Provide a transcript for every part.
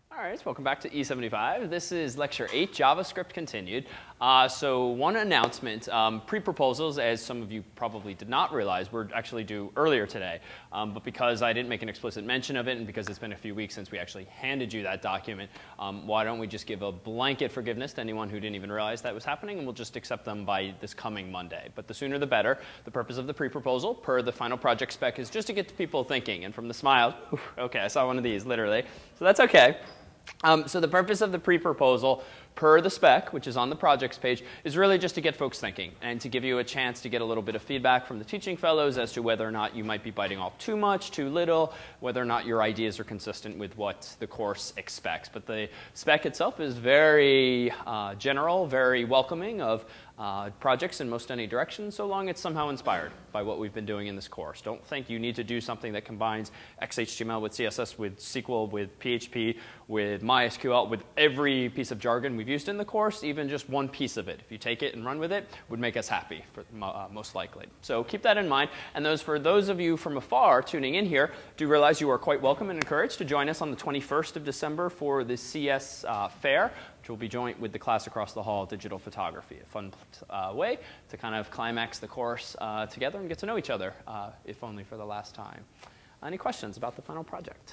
All right, welcome back to E75. This is Lecture 8, JavaScript Continued. So one announcement, pre-proposals, as some of you probably did not realize, were actually due earlier today. But because I didn't make an explicit mention of it, and because it's been a few weeks since we actually handed you that document, why don't we just give a blanket forgiveness to anyone who didn't even realize that was happening, and we'll just accept them by this coming Monday. But the sooner the better. The purpose of the pre-proposal, per the final project spec, is just to get people thinking. And from the smiles, OK, I saw one of these, literally. So that's OK. So the purpose of the pre-proposal, per the spec, which is on the projects page, is really just to get folks thinking and to give you a chance to get a little bit of feedback from the teaching fellows as to whether or not you might be biting off too much, too little, whether or not your ideas are consistent with what the course expects. But the spec itself is very general, very welcoming of projects in most any direction, so long it's somehow inspired by what we've been doing in this course. Don't think you need to do something that combines XHTML with CSS, with SQL, with PHP, with MySQL, with every piece of jargon we've used in the course. Even just one piece of it, if you take it and run with it, would make us happy, most likely. So keep that in mind. And for those of you from afar tuning in here, do realize you are quite welcome and encouraged to join us on the 21st of December for the CS Fair, which will be joint with the class across the hall, Digital Photography. A fun way to kind of climax the course together and get to know each other, if only for the last time. Any questions about the final project?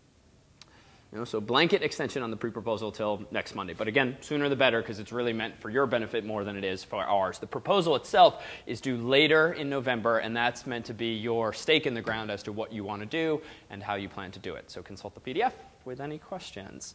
So blanket extension on the pre-proposal till next Monday. But again, sooner the better, because it's really meant for your benefit more than it is for ours. The proposal itself is due later in November, and that's meant to be your stake in the ground as to what you want to do and how you plan to do it. So consult the PDF with any questions.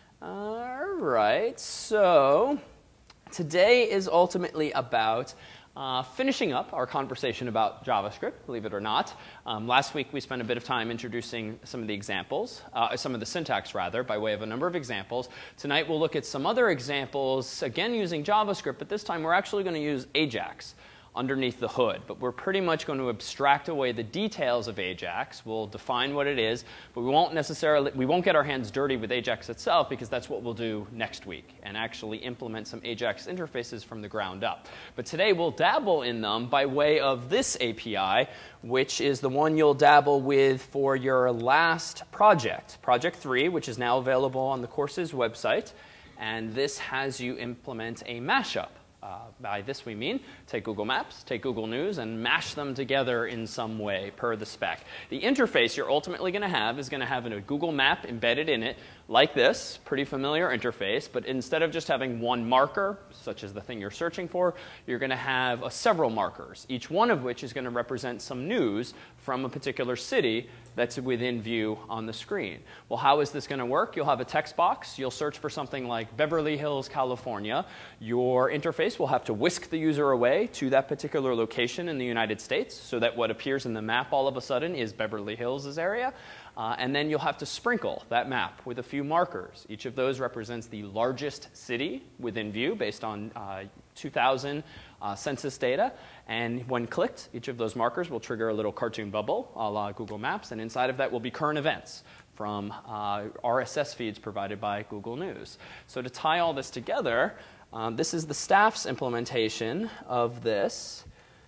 All right, so today is ultimately about finishing up our conversation about JavaScript, believe it or not. Last week we spent a bit of time introducing some of the examples, some of the syntax rather, by way of a number of examples. Tonight we'll look at some other examples, again using JavaScript, but this time we're actually going to use Ajax underneath the hood. But we're pretty much going to abstract away the details of Ajax. We'll define what it is, but we won't get our hands dirty with Ajax itself, because that's what we'll do next week, and actually implement some Ajax interfaces from the ground up. But today we'll dabble in them by way of this API, which is the one you'll dabble with for your last project, Project 3, which is now available on the course's website. And this has you implement a mashup. By this we mean take Google Maps, take Google News, and mash them together in some way per the spec. The interface you're ultimately going to have is going to have a Google map embedded in it like this, pretty familiar interface, but instead of just having one marker, such as the thing you're searching for, you're going to have several markers, each one of which is going to represent some news from a particular city that's within view on the screen. Well, how is this going to work? You'll have a text box. You'll search for something like Beverly Hills, California. Your interface will have to whisk the user away to that particular location in the United States, so that what appears in the map all of a sudden is Beverly Hills' area. And then you'll have to sprinkle that map with a few markers. Each of those represents the largest city within view based on 2000 census data. And when clicked, each of those markers will trigger a little cartoon bubble a la Google Maps. And inside of that will be current events from RSS feeds provided by Google News. So to tie all this together, this is the staff's implementation of this,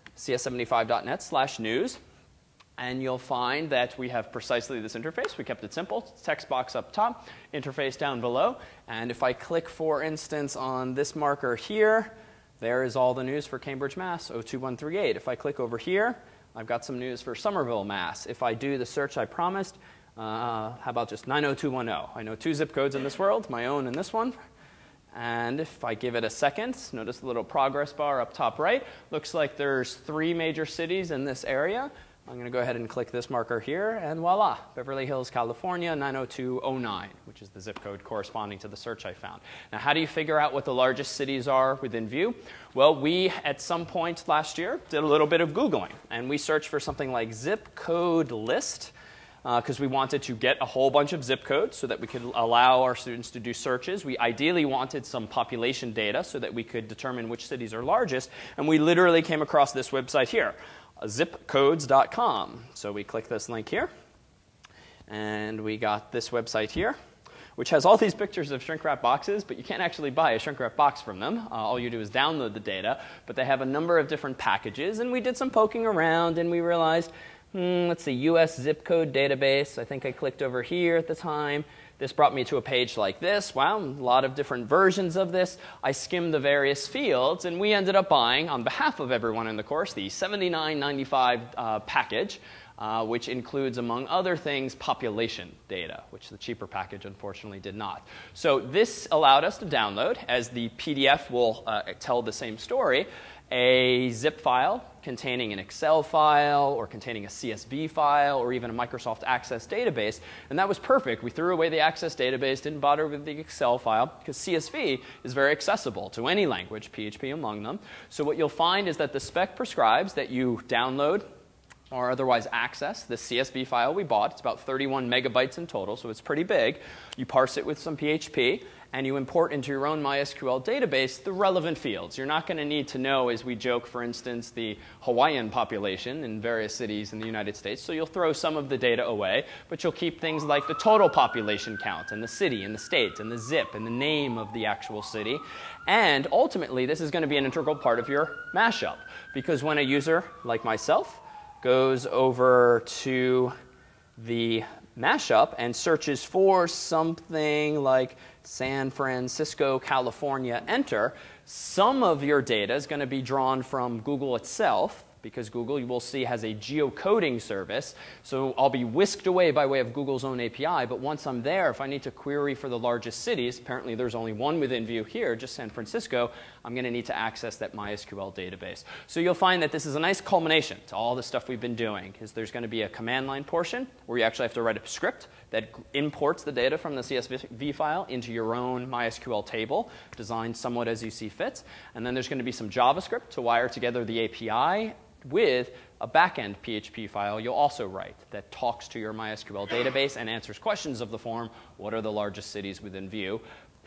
cs75.net/news. And you'll find that we have precisely this interface. We kept it simple. Text box up top, interface down below. And if I click, for instance, on this marker here, there is all the news for Cambridge, Mass. 02138. If I click over here, I've got some news for Somerville, Mass. If I do the search I promised, how about just 90210? I know 2 zip codes in this world, my own and this one. And if I give it a second, notice the little progress bar up top right. Looks like there's 3 major cities in this area. I'm going to go ahead and click this marker here, and voila, Beverly Hills, California, 90209, which is the zip code corresponding to the search I found. Now, how do you figure out what the largest cities are within view? Well, we, at some point last year, did a little bit of Googling, and we searched for something like zip code list, because we wanted to get a whole bunch of zip codes so that we could allow our students to do searches. We ideally wanted some population data so that we could determine which cities are largest, and we literally came across this website here, zipcodes.com. So we click this link here, and we got this website here, which has all these pictures of shrink-wrap boxes, but you can't actually buy a shrink-wrap box from them. All you do is download the data, but they have a number of different packages, and we did some poking around, and we realized, let's see, US zip code database. I think I clicked over here at the time. This brought me to a page like this. Wow, a lot of different versions of this. I skimmed the various fields, and we ended up buying, on behalf of everyone in the course, the $79.95 package, which includes, among other things, population data, which the cheaper package unfortunately did not. So this allowed us to download, as the PDF will tell the same story, a zip file containing an Excel file or containing a CSV file or even a Microsoft Access database. And that was perfect. We threw away the Access database, didn't bother with the Excel file, because CSV is very accessible to any language, PHP among them. So what you'll find is that the spec prescribes that you download or otherwise access the CSV file we bought. It's about 31 megabytes in total, so it's pretty big. You parse it with some PHP, and you import into your own MySQL database the relevant fields. You're not going to need to know, as we joke, for instance, the Hawaiian population in various cities in the United States. So you'll throw some of the data away, but you'll keep things like the total population count and the city and the state and the zip and the name of the actual city. And ultimately, this is going to be an integral part of your mashup, because when a user like myself goes over to the mashup and searches for something like San Francisco, California, enter, some of your data is going to be drawn from Google itself, because Google, you will see, has a geocoding service. So I'll be whisked away by way of Google's own API. But once I'm there, if I need to query for the largest cities, apparently there's only one within view here, just San Francisco, I'm going to need to access that MySQL database. So you'll find that this is a nice culmination to all the stuff we've been doing, because there's going to be a command line portion where you actually have to write a script that imports the data from the CSV file into your own MySQL table, designed somewhat as you see fit. And then there's going to be some JavaScript to wire together the API with a backend PHP file you'll also write that talks to your MySQL database and answers questions of the form, what are the largest cities within view,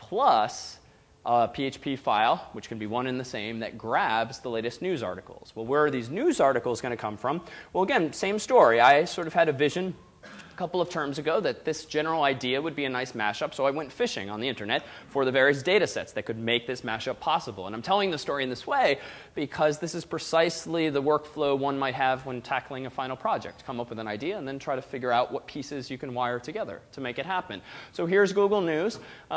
plus a PHP file, which can be one and the same, that grabs the latest news articles. Well, where are these news articles going to come from? Well, again, same story. I sort of had a vision a couple of terms ago that this general idea would be a nice mashup, so I went fishing on the internet for the various data sets that could make this mashup possible. And I'm telling the story in this way because this is precisely the workflow one might have when tackling a final project. Come up with an idea and then try to figure out what pieces you can wire together to make it happen. So here's Google News.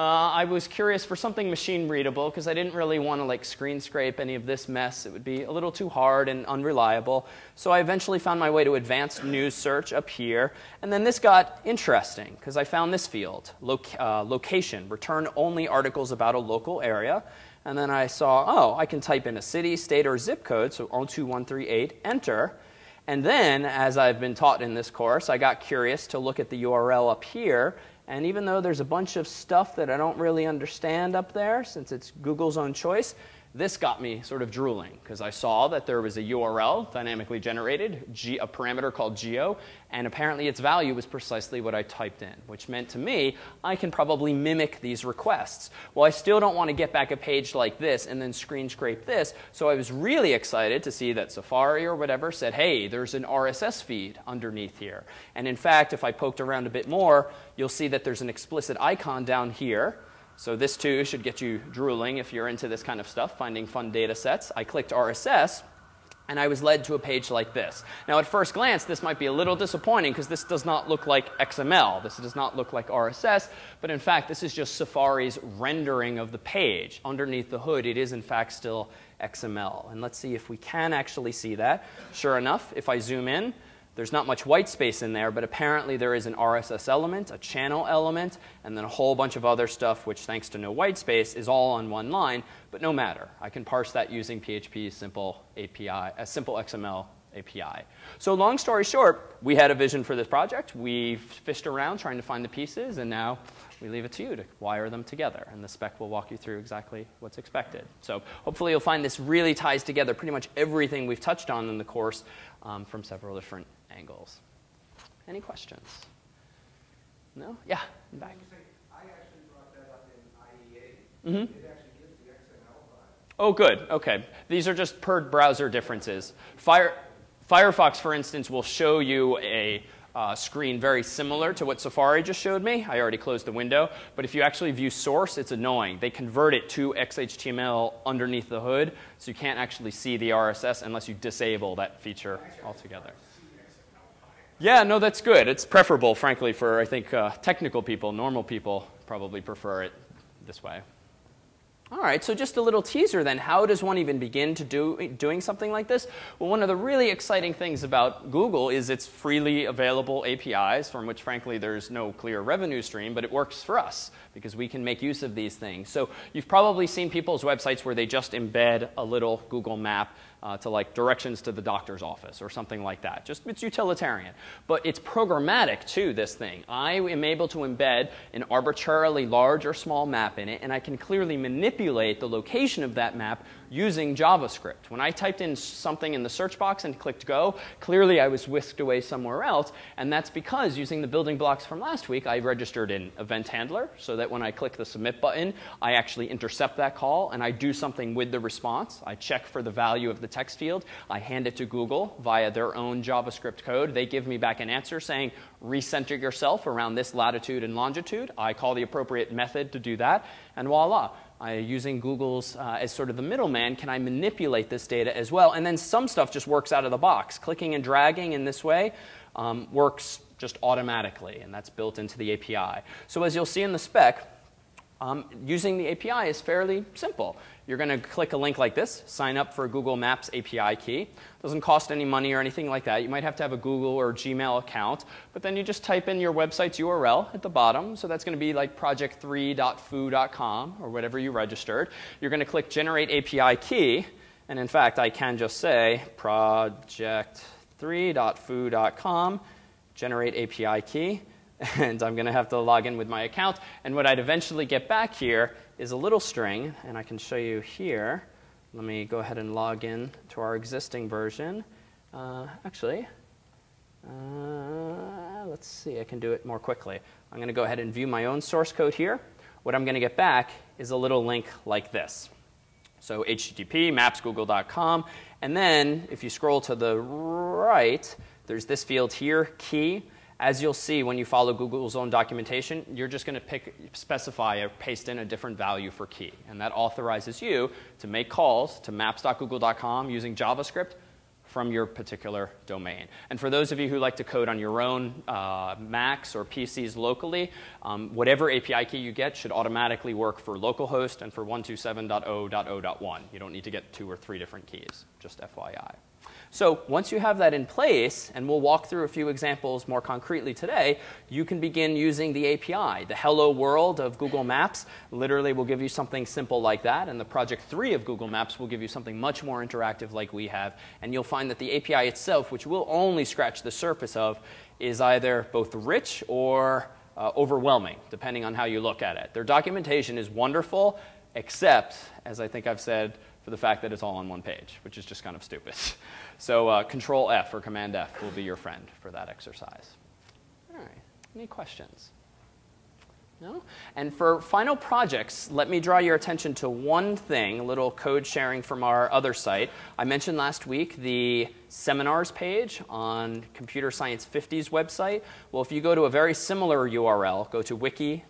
I was curious for something machine readable because I didn't really want to like screen scrape any of this mess. It would be a little too hard and unreliable. So I eventually found my way to advanced news search up here. And then this got interesting because I found this field, location, return only articles about a local area. And then I saw, oh, I can type in a city, state, or zip code, so 02138, enter. And then, as I've been taught in this course, I got curious to look at the URL up here. And even though there's a bunch of stuff that I don't really understand up there, since it's Google's own choice, this got me sort of drooling because I saw that there was a URL dynamically generated, a parameter called geo, and apparently its value was precisely what I typed in, which meant to me I can probably mimic these requests. Well, I still don't want to get back a page like this and then screen scrape this, so I was really excited to see that Safari or whatever said, hey, there's an RSS feed underneath here. And in fact, if I poked around a bit more, you'll see that there's an explicit icon down here. So this, too, should get you drooling if you're into this kind of stuff, finding fun data sets. I clicked RSS, and I was led to a page like this. Now, at first glance, this might be a little disappointing because this does not look like XML. This does not look like RSS. But in fact, this is just Safari's rendering of the page. Underneath the hood, it is, in fact, still XML. And let's see if we can actually see that. Sure enough, if I zoom in, there's not much white space in there, but apparently there is an RSS element, a channel element, and then a whole bunch of other stuff, which, thanks to no white space, is all on one line. But no matter. I can parse that using PHP's simple API, a simple XML API. So long story short, we had a vision for this project. We fished around trying to find the pieces, and now we leave it to you to wire them together. And the spec will walk you through exactly what's expected. So hopefully you'll find this really ties together pretty much everything we've touched on in the course from several different angles. Any questions? No? Yeah, in back. I actually brought that up in IEA. Mm-hmm. It actually gives the XML file. Oh, good. OK. These are just per browser differences. Firefox, for instance, will show you a screen very similar to what Safari just showed me. I already closed the window. But if you actually view source, it's annoying. They convert it to XHTML underneath the hood, so you can't actually see the RSS unless you disable that feature altogether. Yeah, no, that's good. It's preferable, frankly, for, I think, technical people. Normal people probably prefer it this way. All right, so just a little teaser then. How does one even begin to doing something like this? Well, one of the really exciting things about Google is its freely available APIs, from which, frankly, there's no clear revenue stream, but it works for us because we can make use of these things. So you've probably seen people's websites where they just embed a little Google map to like directions to the doctor's office or something like that. Just it's utilitarian. But it's programmatic too, this thing. I am able to embed an arbitrarily large or small map in it, and I can clearly manipulate the location of that map using JavaScript. When I typed in something in the search box and clicked go, clearly I was whisked away somewhere else, and that's because using the building blocks from last week, I registered an event handler so that when I click the submit button, I actually intercept that call and I do something with the response. I check for the value of the text field. I hand it to Google via their own JavaScript code. They give me back an answer saying, recenter yourself around this latitude and longitude. I call the appropriate method to do that, and voila. Using Google's as sort of the middleman, can I manipulate this data as well? And then some stuff just works out of the box. Clicking and dragging in this way works just automatically, and that's built into the API. So as you'll see in the spec, using the API is fairly simple. You're going to click a link like this, sign up for a Google Maps API key. Doesn't cost any money or anything like that. You might have to have a Google or Gmail account, but then you just type in your website's URL at the bottom. So that's going to be like project3.foo.com or whatever you registered. You're going to click Generate API Key, and in fact, I can just say project3.foo.com, Generate API Key. And I'm going to have to log in with my account. And what I'd eventually get back here is a little string. And I can show you here. Let me go ahead and log in to our existing version. Let's see. I can do it more quickly. I'm going to go ahead and view my own source code here. What I'm going to get back is a little link like this. So HTTP, mapsgoogle.com. And then if you scroll to the right, there's this field here, key. As you'll see when you follow Google's own documentation, you're just going to specify or paste in a different value for key. And that authorizes you to make calls to maps.google.com using JavaScript from your particular domain. And for those of you who like to code on your own Macs or PCs locally, whatever API key you get should automatically work for localhost and for 127.0.0.1. You don't need to get 2 or 3 different keys, just FYI. So once you have that in place, and we'll walk through a few examples more concretely today, you can begin using the API. The hello world of Google Maps literally will give you something simple like that, and the Project 3 of Google Maps will give you something much more interactive like we have. And you'll find that the API itself, which we'll only scratch the surface of, is either both rich or overwhelming, depending on how you look at it. Their documentation is wonderful, except, as I think I've said, for the fact that it's all on one page, which is just kind of stupid. So Control F or Command F will be your friend for that exercise. All right, any questions? No? And for final projects, let me draw your attention to one thing, a little code sharing from our other site. I mentioned last week the seminars page on Computer Science 50's website. Well, if you go to a very similar URL, go to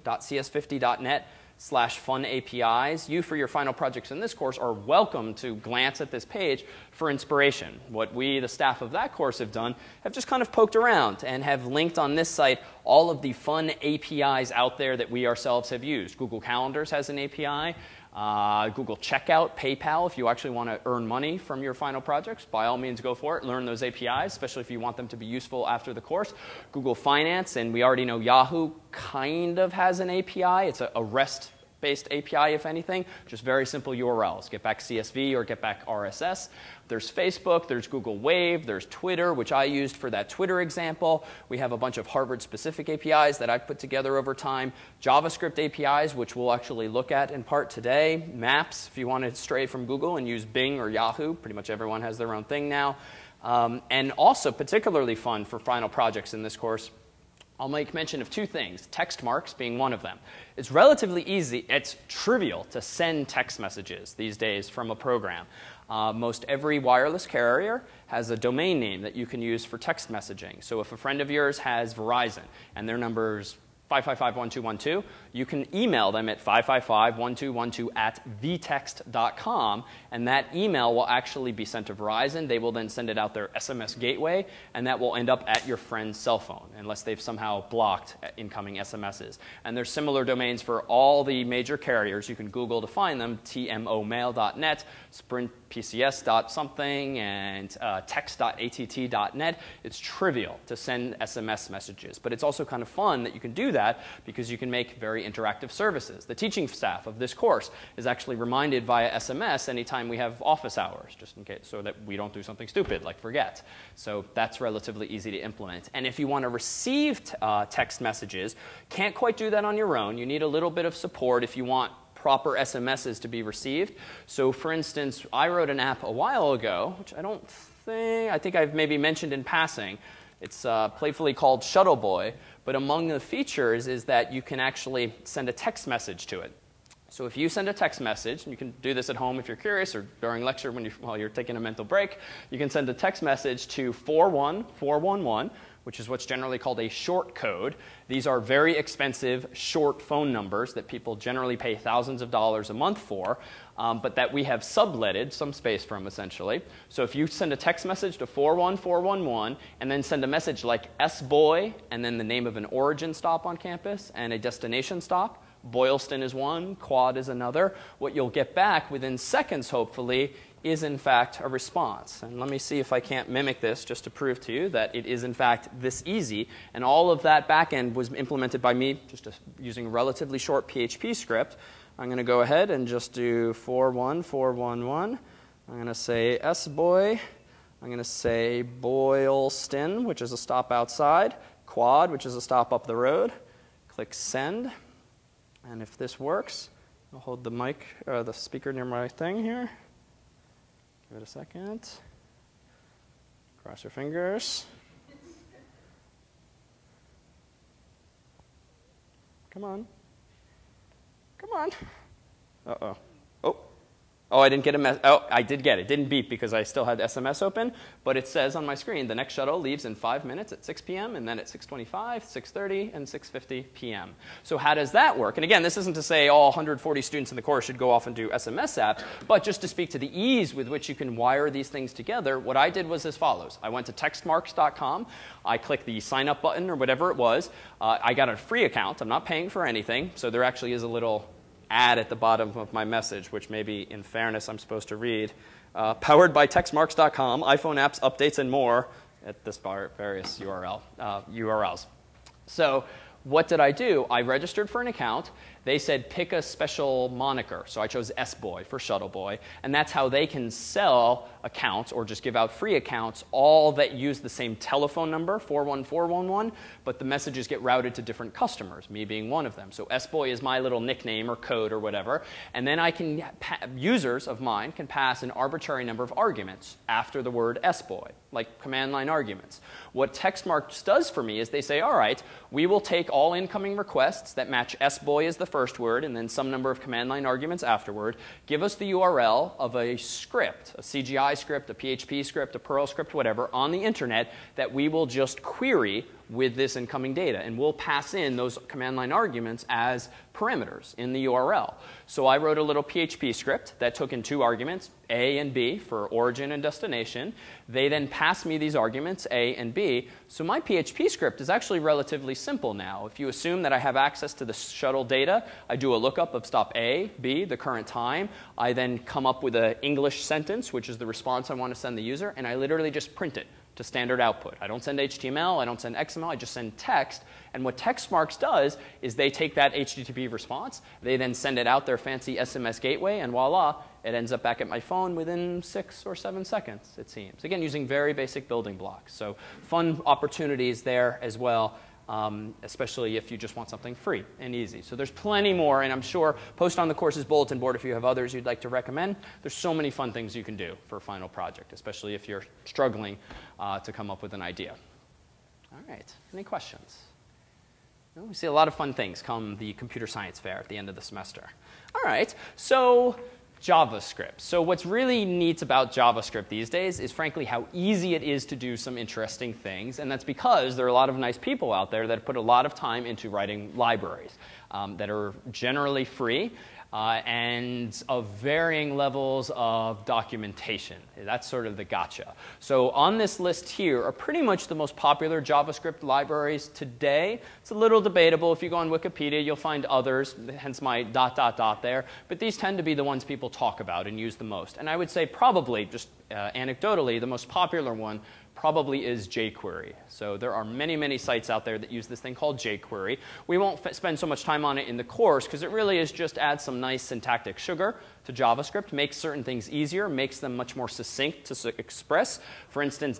wiki.cs50.net/funapis, you, for your final projects in this course, are welcome to glance at this page for inspiration. What we, the staff of that course, have done have just kind of poked around and have linked on this site all of the fun APIs out there that we ourselves have used. Google Calendars has an API. Google Checkout, PayPal, if you actually want to earn money from your final projects, by all means go for it. Learn those APIs, especially if you want them to be useful after the course. Google Finance, and we already know Yahoo kind of has an API. It's a REST-based API, if anything, just very simple URLs. Get back CSV or get back RSS. There's Facebook, there's Google Wave, there's Twitter, which I used for that Twitter example. We have a bunch of Harvard-specific APIs that I've put together over time. JavaScript APIs, which we'll actually look at in part today. Maps, if you want to stray from Google and use Bing or Yahoo. Pretty much everyone has their own thing now. And also particularly fun for final projects in this course, I'll make mention of 2 things, text marks being one of them. It's relatively easy, it's trivial to send text messages these days from a program. Most every wireless carrier has a domain name that you can use for text messaging. So if a friend of yours has Verizon and their number's 555-1212. You can email them at 555-1212@vtext.com, and that email will actually be sent to Verizon. They will then send it out their SMS gateway, and that will end up at your friend's cell phone, unless they've somehow blocked incoming SMSs. And there's similar domains for all the major carriers. You can Google to find them, tmomail.net, sprintpcs.something, and text.att.net. It's trivial to send SMS messages, but it's also kind of fun that you can do that because you can make very interactive services. The teaching staff of this course is actually reminded via SMS anytime we have office hours, just in case, so that we don't do something stupid like forget. So that's relatively easy to implement. And if you want to receive text messages, can't quite do that on your own. You need a little bit of support if you want proper SMSs to be received. So for instance, I wrote an app a while ago, which I think I've maybe mentioned in passing. It's playfully called Shuttle Boy, but among the features is that you can actually send a text message to it. So if you send a text message, and you can do this at home if you're curious, or during lecture while you're taking a mental break, you can send a text message to 41411, which is what's generally called a short code. These are very expensive short phone numbers that people generally pay thousands of dollars a month for, but that we have subletted some space from, essentially. So if you send a text message to 41411 and then send a message like S-Boy and then the name of an origin stop on campus and a destination stop, Boylston is one, Quad is another, what you'll get back within seconds, hopefully, is in fact a response. And let me see if I can't mimic this just to prove to you that it is in fact this easy. And all of that backend was implemented by me just using a relatively short PHP script. I'm going to go ahead and just do 41411. I'm going to say S-Boy. I'm going to say Boylston, which is a stop outside. Quad, which is a stop up the road. Click send. And if this works, I'll hold the mic, the speaker near my thing here. Give it a second. Cross your fingers. Come on. Come on. Uh-oh. Oh, I didn't get a mess. Oh, I did get it. It didn't beep because I still had SMS open, but it says on my screen, the next shuttle leaves in 5 minutes at 6 p.m., and then at 6:25, 6:30, and 6:50 p.m. So how does that work? And again, this isn't to say all 140 students in the course should go off and do SMS apps, but just to speak to the ease with which you can wire these things together, what I did was as follows. I went to textmarks.com. I clicked the sign up button or whatever it was. I got a free account. I'm not paying for anything, so there actually is a little ad at the bottom of my message, which maybe in fairness I'm supposed to read. Powered by textmarks.com, iPhone apps, updates, and more at this various URLs. So what did I do? I registered for an account. They said pick a special moniker. So I chose S-Boy for Shuttle Boy. And that's how they can sell accounts or just give out free accounts, all that use the same telephone number, 41411, but the messages get routed to different customers, me being one of them. So S-Boy is my little nickname or code or whatever. And then I can, users of mine can pass an arbitrary number of arguments after the word S-Boy, like command line arguments. What Textmarks does for me is they say, all right, we will take all incoming requests that match S-Boy as the first word and then some number of command line arguments afterward. Give us the URL of a script, a CGI script, a PHP script, a Perl script, whatever, on the internet that we will just query with this incoming data. And we'll pass in those command line arguments as parameters in the URL. So I wrote a little PHP script that took in two arguments, A and B, for origin and destination. They then pass me these arguments, A and B. So my PHP script is actually relatively simple now. If you assume that I have access to the shuttle data, I do a lookup of stop A, B, the current time. I then come up with an English sentence, which is the response I want to send the user, and I literally just print it to standard output. I don't send HTML, I don't send XML, I just send text. And what Textmarks does is they take that HTTP response, they then send it out their fancy SMS gateway, and voila, it ends up back at my phone within 6 or 7 seconds, it seems. Again, using very basic building blocks. So fun opportunities there as well, especially if you just want something free and easy. So there's plenty more, and I'm sure post on the course's bulletin board if you have others you'd like to recommend. There's so many fun things you can do for a final project, especially if you're struggling to come up with an idea. All right, any questions? Well, we see a lot of fun things come the computer science fair at the end of the semester. All right, so JavaScript. So what's really neat about JavaScript these days is frankly how easy it is to do some interesting things, and that's because there are a lot of nice people out there that have put a lot of time into writing libraries that are generally free and of varying levels of documentation. That's sort of the gotcha. So on this list here are pretty much the most popular JavaScript libraries today. It's a little debatable. If you go on Wikipedia, you'll find others, hence my ... there. But these tend to be the ones people talk about and use the most. And I would say probably, just anecdotally, the most popular one probably is jQuery. So there are many, many sites out there that use this thing called jQuery. We won't spend so much time on it in the course because it really is just add some nice syntactic sugar to JavaScript, makes certain things easier, makes them much more succinct to express. For instance,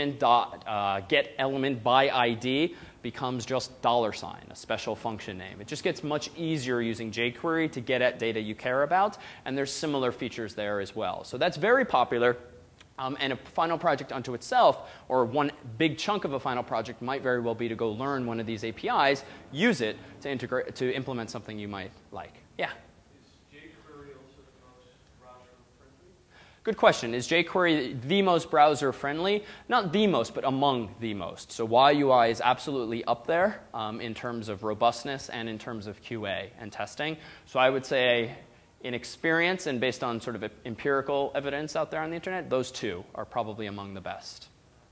document.getElementById becomes just $, a special function name. It just gets much easier using jQuery to get at data you care about, and there's similar features there as well. So that's very popular. And a final project unto itself, or one big chunk of a final project, might very well be to go learn one of these APIs, use it to implement something you might like. Yeah? Is jQuery also the most browser-friendly? Good question. Is jQuery the most browser-friendly? Not the most, but among the most. So YUI is absolutely up there in terms of robustness and in terms of QA and testing. So I would say, in experience and based on sort of empirical evidence out there on the internet, those two are probably among the best.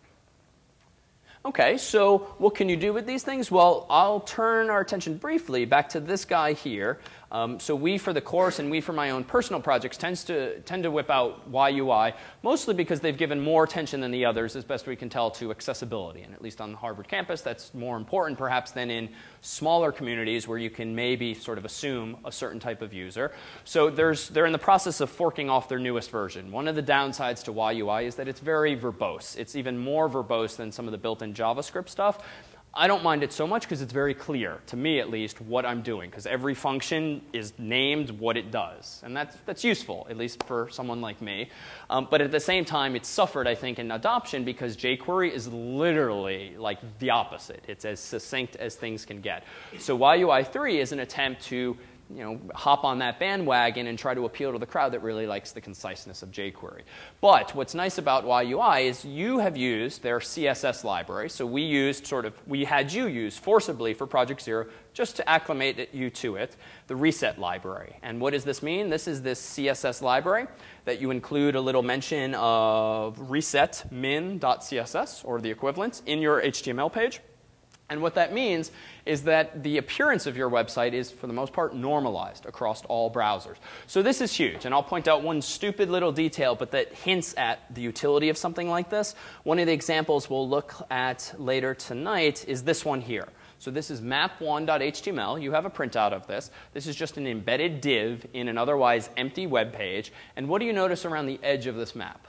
Okay, so what can you do with these things? Well, I'll turn our attention briefly back to this guy here. So we, for the course, and we, for my own personal projects, tend to whip out YUI, mostly because they've given more attention than the others, as best we can tell, to accessibility. And at least on the Harvard campus, that's more important, perhaps, than in smaller communities where you can maybe sort of assume a certain type of user. So they're in the process of forking off their newest version. One of the downsides to YUI is that it's very verbose. It's even more verbose than some of the built-in JavaScript stuff. I don't mind it so much because it's very clear, to me at least, what I'm doing, because every function is named what it does. And that's useful, at least for someone like me. But at the same time, it's suffered, I think, in adoption because jQuery is literally like the opposite. It's as succinct as things can get. So YUI 3 is an attempt to hop on that bandwagon and try to appeal to the crowd that really likes the conciseness of jQuery. But what's nice about YUI is you have used their CSS library. So we had you use forcibly for Project Zero just to acclimate you to it, the reset library. And what does this mean? This is this CSS library that you include a little mention of reset min.css or the equivalent in your HTML page. And what that means is that the appearance of your website is, for the most part, normalized across all browsers. So this is huge. And I'll point out one stupid little detail, but that hints at the utility of something like this. One of the examples we'll look at later tonight is this one here. So this is map1.html. You have a printout of this. This is just an embedded div in an otherwise empty web page. And what do you notice around the edge of this map?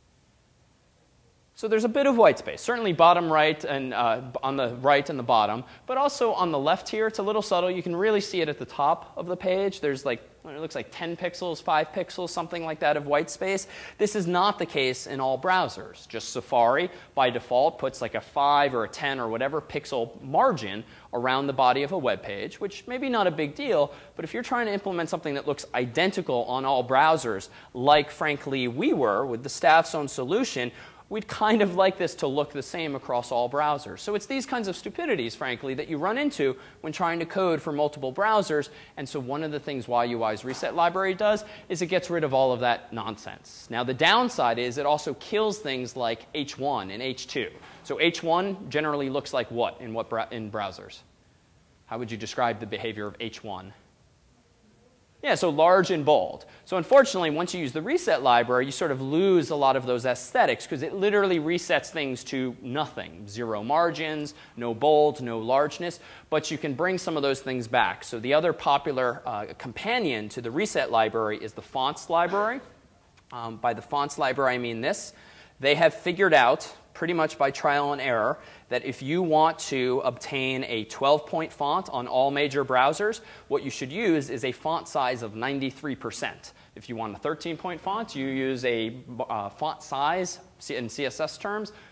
So there's a bit of white space, certainly bottom right and on the right and the bottom, but also on the left here, it's a little subtle. You can really see it at the top of the page. There's like, it looks like 10 pixels, 5 pixels, something like that of white space. This is not the case in all browsers. Just Safari, by default, puts like a 5 or a 10 or whatever pixel margin around the body of a web page, which may be not a big deal, but if you're trying to implement something that looks identical on all browsers, like, frankly, we were with the staff's own solution, we'd kind of like this to look the same across all browsers. So it's these kinds of stupidities, frankly, that you run into when trying to code for multiple browsers. And so one of the things YUI's reset library does is it gets rid of all of that nonsense. Now, the downside is it also kills things like H1 and H2. So H1 generally looks like what in browsers? How would you describe the behavior of H1? Yeah, so large and bold. So unfortunately, once you use the reset library, you sort of lose a lot of those aesthetics because it literally resets things to nothing. 0 margins, no bold, no largeness. But you can bring some of those things back. So the other popular companion to the reset library is the fonts library. By the fonts library, I mean this. They have figured out, pretty much by trial and error, that if you want to obtain a 12-point font on all major browsers, what you should use is a font size of 93%. If you want a 13-point font, you use a font size, in CSS terms,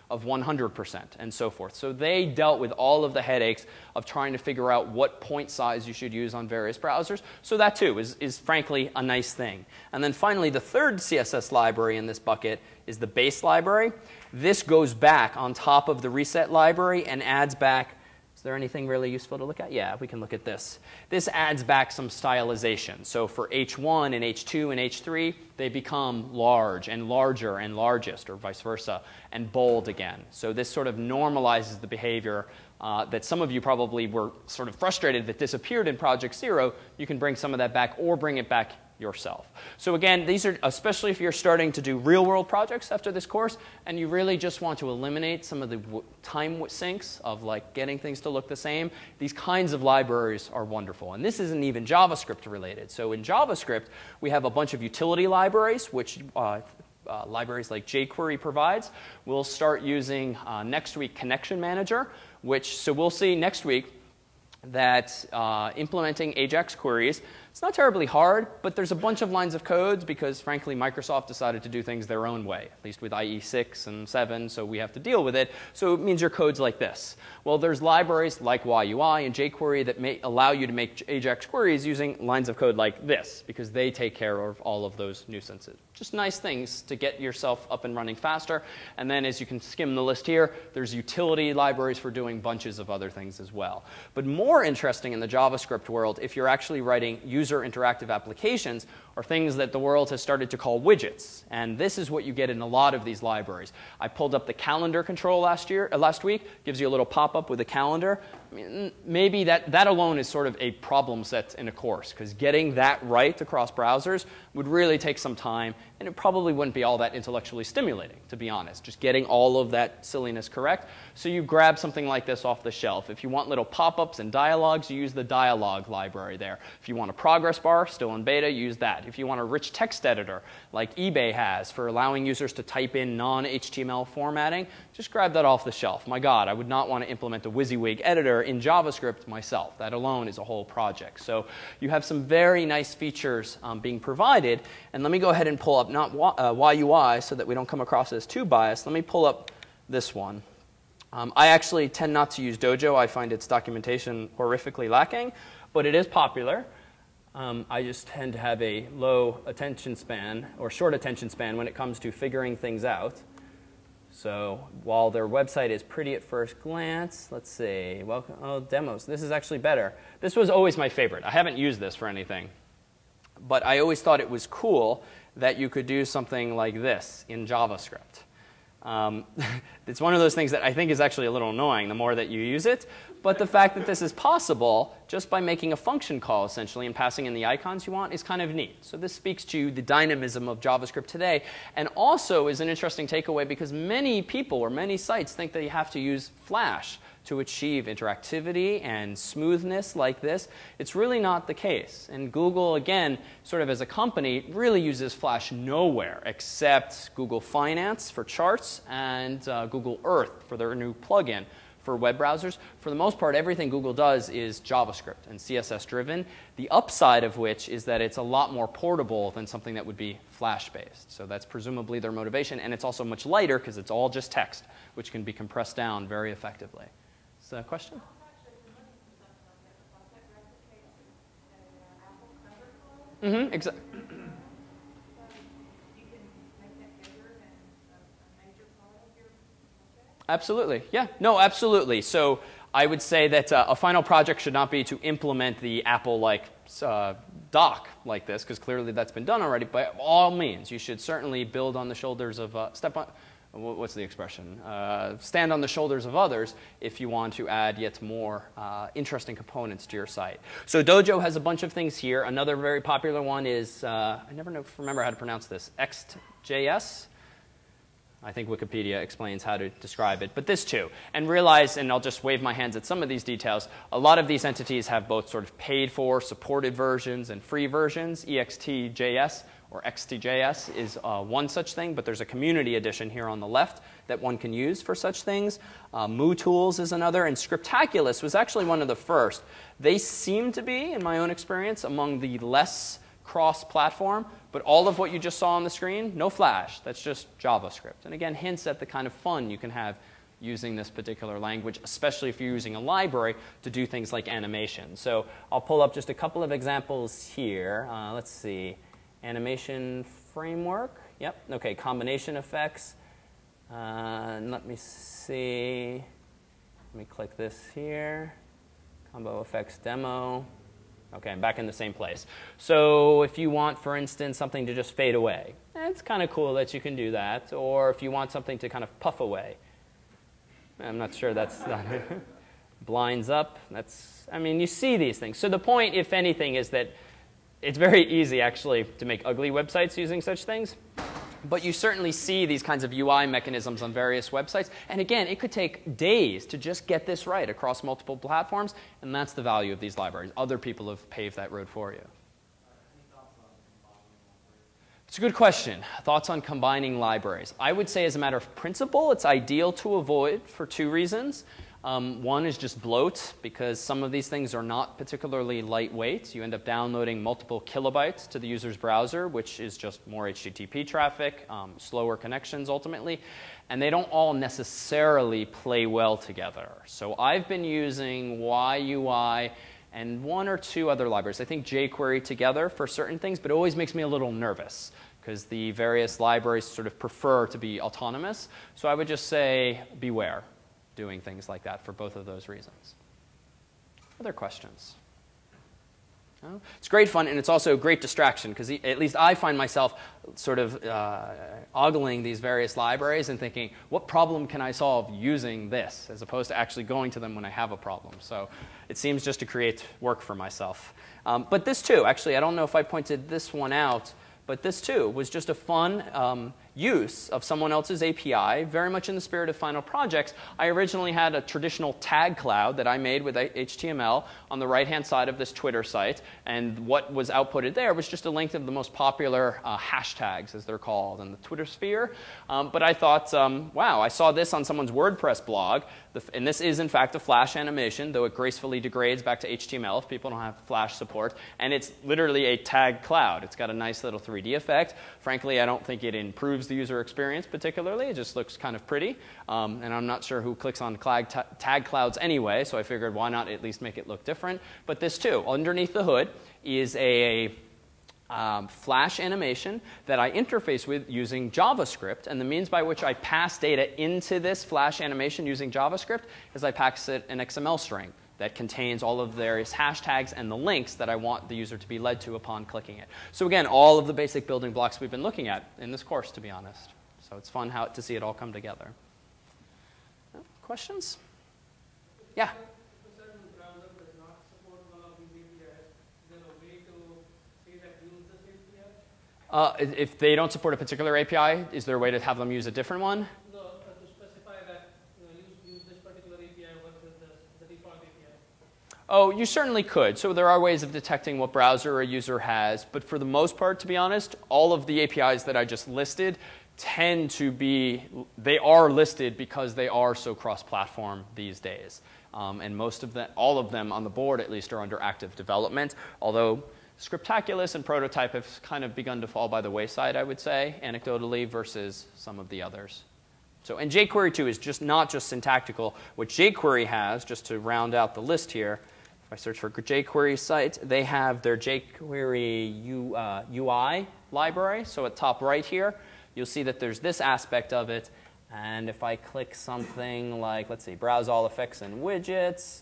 of 100% and so forth. So they dealt with all of the headaches of trying to figure out what point size you should use on various browsers. So that too is frankly a nice thing. And then finally, the third CSS library in this bucket is the base library. This goes back on top of the reset library and adds back. Is there anything really useful to look at? Yeah, we can look at this. This adds back some stylization. So for H1 and H2 and H3, they become large and larger and largest, or vice versa, and bold again. So this sort of normalizes the behavior that some of you probably were sort of frustrated that disappeared in Project Zero. You can bring some of that back or bring it back yourself. So again, these are, especially if you're starting to do real-world projects after this course, and you really just want to eliminate some of the time sinks of like getting things to look the same, these kinds of libraries are wonderful. And this isn't even JavaScript related. So in JavaScript, we have a bunch of utility libraries, which libraries like jQuery provides. We'll start using next week Connection Manager, so we'll see next week that implementing AJAX queries, it's not terribly hard, but there's a bunch of lines of codes because, frankly, Microsoft decided to do things their own way, at least with IE 6 and 7, so we have to deal with it. So it means your code's like this. Well, there's libraries like YUI and jQuery that may allow you to make AJAX queries using lines of code like this because they take care of all of those nuisances. Just nice things to get yourself up and running faster. And then as you can skim the list here, there's utility libraries for doing bunches of other things as well. But more interesting in the JavaScript world, if you're actually writing user interactive applications, are things that the world has started to call widgets. And this is what you get in a lot of these libraries. I pulled up the calendar control last week. Gives you a little pop-up with a calendar. I mean, maybe that alone is sort of a problem set in a course, because getting that right across browsers would really take some time, and it probably wouldn't be all that intellectually stimulating, to be honest, just getting all of that silliness correct. So you grab something like this off the shelf. If you want little pop-ups and dialogues, you use the dialogue library there. If you want a progress bar, still in beta, use that. If you want a rich text editor, like eBay has for allowing users to type in non-HTML formatting, just grab that off the shelf. My God, I would not want to implement a WYSIWYG editor in JavaScript myself. That alone is a whole project. So you have some very nice features being provided. And let me go ahead and pull up not YUI so that we don't come across as too biased. Let me pull up this one. I actually tend not to use Dojo. I find its documentation horrifically lacking, but it is popular. I just tend to have a low attention span or short attention span when it comes to figuring things out. So while their website is pretty at first glance, let's see. Welcome, oh, demos. This is actually better. This was always my favorite. I haven't used this for anything. But I always thought it was cool that you could do something like this in JavaScript. It's one of those things that I think is actually a little annoying the more that you use it. But the fact that this is possible just by making a function call, essentially, and passing in the icons you want is kind of neat. So this speaks to the dynamism of JavaScript today, and also is an interesting takeaway because many people or many sites think that you have to use Flash to achieve interactivity and smoothness like this. It's really not the case. And Google, again, sort of as a company, really uses Flash nowhere except Google Finance for charts and Google Earth for their new plugin for web browsers. For the most part, everything Google does is JavaScript and CSS driven, the upside of which is that it's a lot more portable than something that would be Flash-based. So that's presumably their motivation. And it's also much lighter because it's all just text, which can be compressed down very effectively. Is that a question? Mm-hmm, exactly. Absolutely. Yeah. No, absolutely. So I would say that a final project should not be to implement the Apple-like dock like this, because clearly that's been done already. By all means, you should certainly build on the shoulders of what's the expression? Stand on the shoulders of others if you want to add yet more interesting components to your site. So Dojo has a bunch of things here. Another very popular one is, I never remember how to pronounce this, Ext.js. I think Wikipedia explains how to describe it, but this too. And realize, and I'll just wave my hands at some of these details, a lot of these entities have both sort of paid for, supported versions and free versions. Ext.js or Ext.js is one such thing, but there's a community edition here on the left that one can use for such things. MooTools is another, and Scriptaculous was actually one of the first. They seem to be, in my own experience, among the less cross-platform, But all of what you just saw on the screen, no Flash. That's just JavaScript. And again, hints at the kind of fun you can have using this particular language, especially if you're using a library to do things like animation. So I'll pull up just a couple of examples here. Let's see. Animation framework. Yep. OK, combination effects. Let me see. Let me click this here. Combo effects demo. OK, I'm back in the same place. So if you want, for instance, something to just fade away, it's kind of cool that you can do that. Or if you want something to kind of puff away. I'm not sure that's not blinds up. That's, I mean, you see these things. So the point, if anything, is that it's very easy, actually, to make ugly websites using such things. But you certainly see these kinds of UI mechanisms on various websites. And again, it could take days to just get this right across multiple platforms. And that's the value of these libraries. Other people have paved that road for you. It's a good question. Thoughts on combining libraries? I would say as a matter of principle, it's ideal to avoid for two reasons. One is just bloat, because some of these things are not particularly lightweight. You end up downloading multiple kilobytes to the user's browser, which is just more HTTP traffic, slower connections ultimately. And they don't all necessarily play well together. So I've been using YUI and one or two other libraries. I think jQuery together for certain things, but it always makes me a little nervous because the various libraries sort of prefer to be autonomous. So I would just say beware doing things like that for both of those reasons. Other questions? No? It's great fun, and it's also a great distraction because at least I find myself sort of ogling these various libraries and thinking, what problem can I solve using this, as opposed to actually going to them when I have a problem. So it seems just to create work for myself. But this too, actually, I don't know if I pointed this one out, but this too was just a fun use of someone else's API, very much in the spirit of Final Projects. I originally had a traditional tag cloud that I made with HTML on the right-hand side of this Twitter site. And what was outputted there was just a link of the most popular hashtags, as they're called, in the Twitter sphere. But I thought, wow, I saw this on someone's WordPress blog. And this is, in fact, a Flash animation, though it gracefully degrades back to HTML if people don't have Flash support. And it's literally a tag cloud. It's got a nice little 3D effect. Frankly, I don't think it improves the user experience particularly. It just looks kind of pretty. And I'm not sure who clicks on tag clouds anyway, so I figured why not at least make it look different. But this, too, underneath the hood is a Flash animation that I interface with using JavaScript. And the means by which I pass data into this Flash animation using JavaScript is I pass it an XML string that contains all of the various hashtags and the links that I want the user to be led to upon clicking it. So again, all of the basic building blocks we've been looking at in this course, to be honest. So it's fun to see it all come together. Questions? Yeah? If they don't support a particular API, is there a way to have them use a different one? No, to specify that use this particular API versus the default API. Oh, you certainly could. So there are ways of detecting what browser a user has. But for the most part, to be honest, all of the APIs that I just listed tend to be, they are listed because they are so cross-platform these days. And most of them, all of them on the board at least, are under active development. Although Scriptaculous and Prototype have kind of begun to fall by the wayside, I would say, anecdotally, versus some of the others. So, and jQuery, too, is just not just syntactical. What jQuery has, just to round out the list here, if I search for jQuery site, they have their jQuery UI library. So at top right here, you'll see that there's this aspect of it. And if I click something like, let's see, browse all effects and widgets,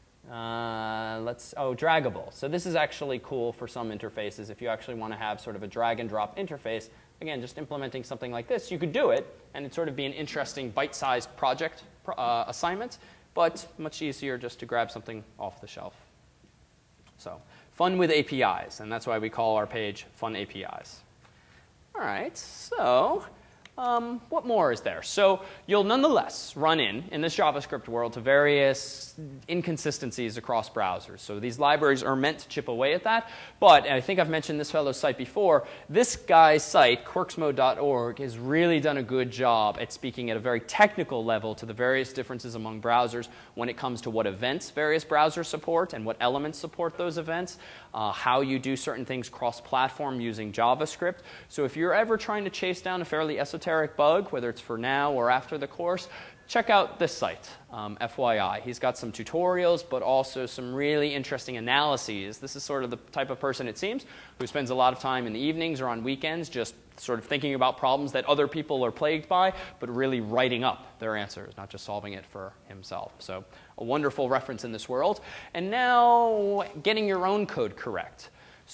draggable. So this is actually cool for some interfaces. If you actually want to have sort of a drag and drop interface, again, just implementing something like this, you could do it, and it'd sort of be an interesting bite-sized project assignment, but much easier just to grab something off the shelf. So fun with APIs, and that's why we call our page Fun APIs. All right, so What more is there? So you'll nonetheless run in this JavaScript world to various inconsistencies across browsers. So these libraries are meant to chip away at that. But, and I think I've mentioned this fellow's site before, this guy's site, quirksmode.org, has really done a good job at speaking at a very technical level to the various differences among browsers when it comes to what events various browsers support and what elements support those events, how you do certain things cross-platform using JavaScript. So if you're ever trying to chase down a fairly esoteric bug, whether it's for now or after the course, check out this site, FYI. He's got some tutorials, but also some really interesting analyses. This is sort of the type of person, it seems, who spends a lot of time in the evenings or on weekends just sort of thinking about problems that other people are plagued by, but really writing up their answers, not just solving it for himself. So a wonderful reference in this world. And now getting your own code correct.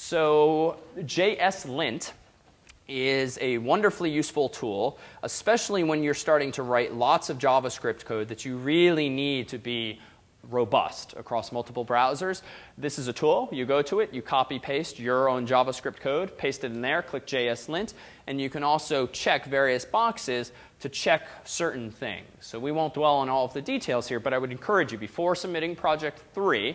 So JSLint is a wonderfully useful tool, especially when you're starting to write lots of JavaScript code that you really need to be robust across multiple browsers. This is a tool. You go to it, you copy paste your own JavaScript code, paste it in there, click JSLint, and you can also check various boxes to check certain things. So we won't dwell on all of the details here, but I would encourage you, before submitting project 3,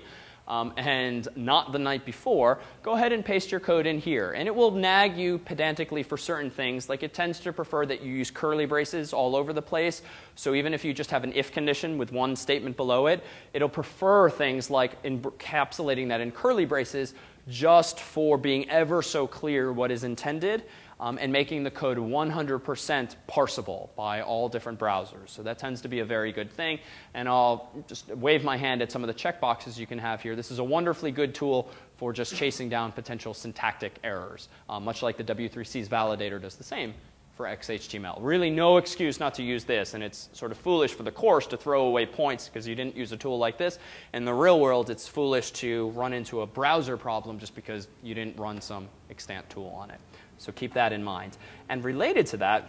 and not the night before, go ahead and paste your code in here. And it will nag you pedantically for certain things. Like, it tends to prefer that you use curly braces all over the place. So even if you just have an if condition with one statement below it, it'll prefer things like encapsulating that in curly braces just for being ever so clear what is intended. And making the code 100% parsable by all different browsers. So that tends to be a very good thing. And I'll just wave my hand at some of the checkboxes you can have here. This is a wonderfully good tool for just chasing down potential syntactic errors, much like the W3C's validator does the same for XHTML. Really no excuse not to use this, and it's sort of foolish for the course to throw away points because you didn't use a tool like this. In the real world, it's foolish to run into a browser problem just because you didn't run some extant tool on it. So keep that in mind. And related to that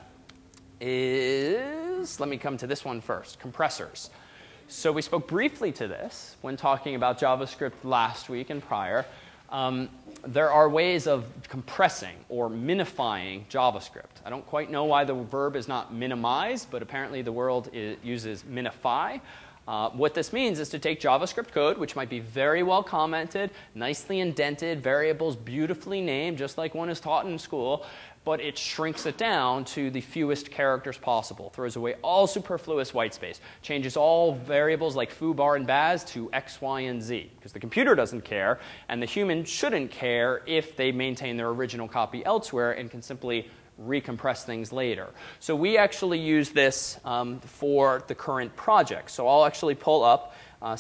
is, let me come to this one first, compressors. So we spoke briefly to this when talking about JavaScript last week and prior. There are ways of compressing or minifying JavaScript. I don't quite know why the verb is not minimize, but apparently the world uses minify. What this means is to take JavaScript code, which might be very well commented, nicely indented, variables beautifully named, just like one is taught in school, but it shrinks it down to the fewest characters possible, throws away all superfluous white space, changes all variables like foo, bar, and baz to X, Y, and Z, because the computer doesn't care, and the human shouldn't care if they maintain their original copy elsewhere and can simply recompress things later. So we actually use this for the current project. So I'll actually pull up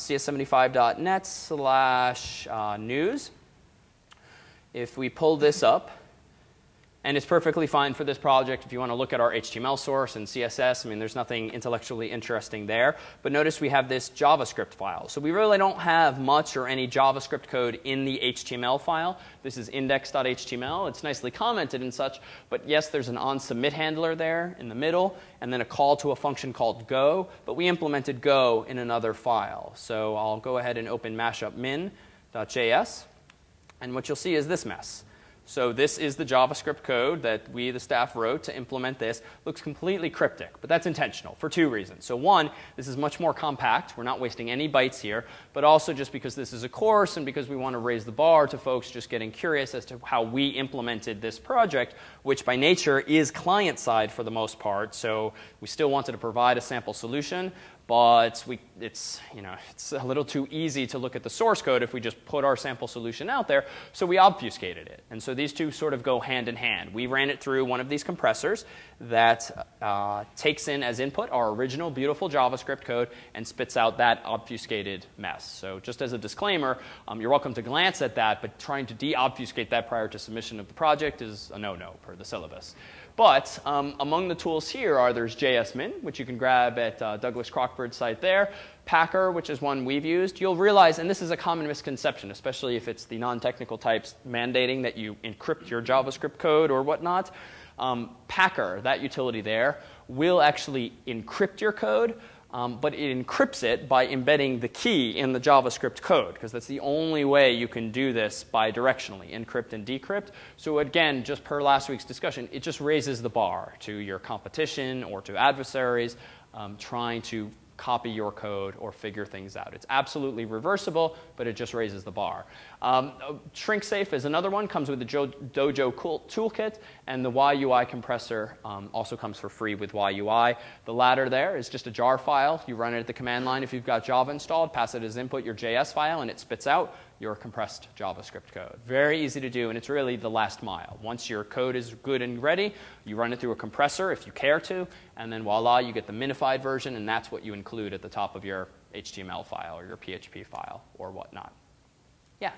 cs75.net/news. If we pull this up, and it's perfectly fine for this project if you want to look at our HTML source and CSS. I mean, there's nothing intellectually interesting there. But notice we have this JavaScript file. So we really don't have much or any JavaScript code in the HTML file. This is index.html. It's nicely commented and such. But yes, there's an onSubmit handler there in the middle, and then a call to a function called go. But we implemented go in another file. So I'll go ahead and open mashupmin.js. And what you'll see is this mess. So this is the JavaScript code that we, the staff, wrote to implement this. Looks completely cryptic, but that's intentional for two reasons. So one, this is much more compact. We're not wasting any bytes here. But also just because this is a course and because we want to raise the bar to folks just getting curious as to how we implemented this project, which by nature is client-side for the most part. So we still wanted to provide a sample solution. But it's a little too easy to look at the source code if we just put our sample solution out there. So we obfuscated it. And so these two sort of go hand in hand. We ran it through one of these compressors that takes in as input our original beautiful JavaScript code and spits out that obfuscated mess. So just as a disclaimer, you're welcome to glance at that, but trying to de-obfuscate that prior to submission of the project is a no-no per the syllabus. But among the tools here there's JSMin, which you can grab at Douglas Crockford's site there, Packer, which is one we've used. You'll realize, and this is a common misconception, especially if it's the non-technical types mandating that you encrypt your JavaScript code or whatnot. Packer, that utility there, will actually encrypt your code, but it encrypts it by embedding the key in the JavaScript code, because that's the only way you can do this bidirectionally, encrypt and decrypt. So again, just per last week's discussion, it just raises the bar to your competition or to adversaries trying to copy your code or figure things out. It's absolutely reversible, but it just raises the bar. ShrinkSafe is another one, comes with the Dojo toolkit, and the YUI compressor also comes for free with YUI. The latter there is just a jar file. You run it at the command line if you've got Java installed, pass it as input your JS file, and it spits out your compressed JavaScript code. Very easy to do, and it's really the last mile. Once your code is good and ready, you run it through a compressor if you care to, and then voila, you get the minified version, and that's what you include at the top of your HTML file or your PHP file or whatnot. Yeah?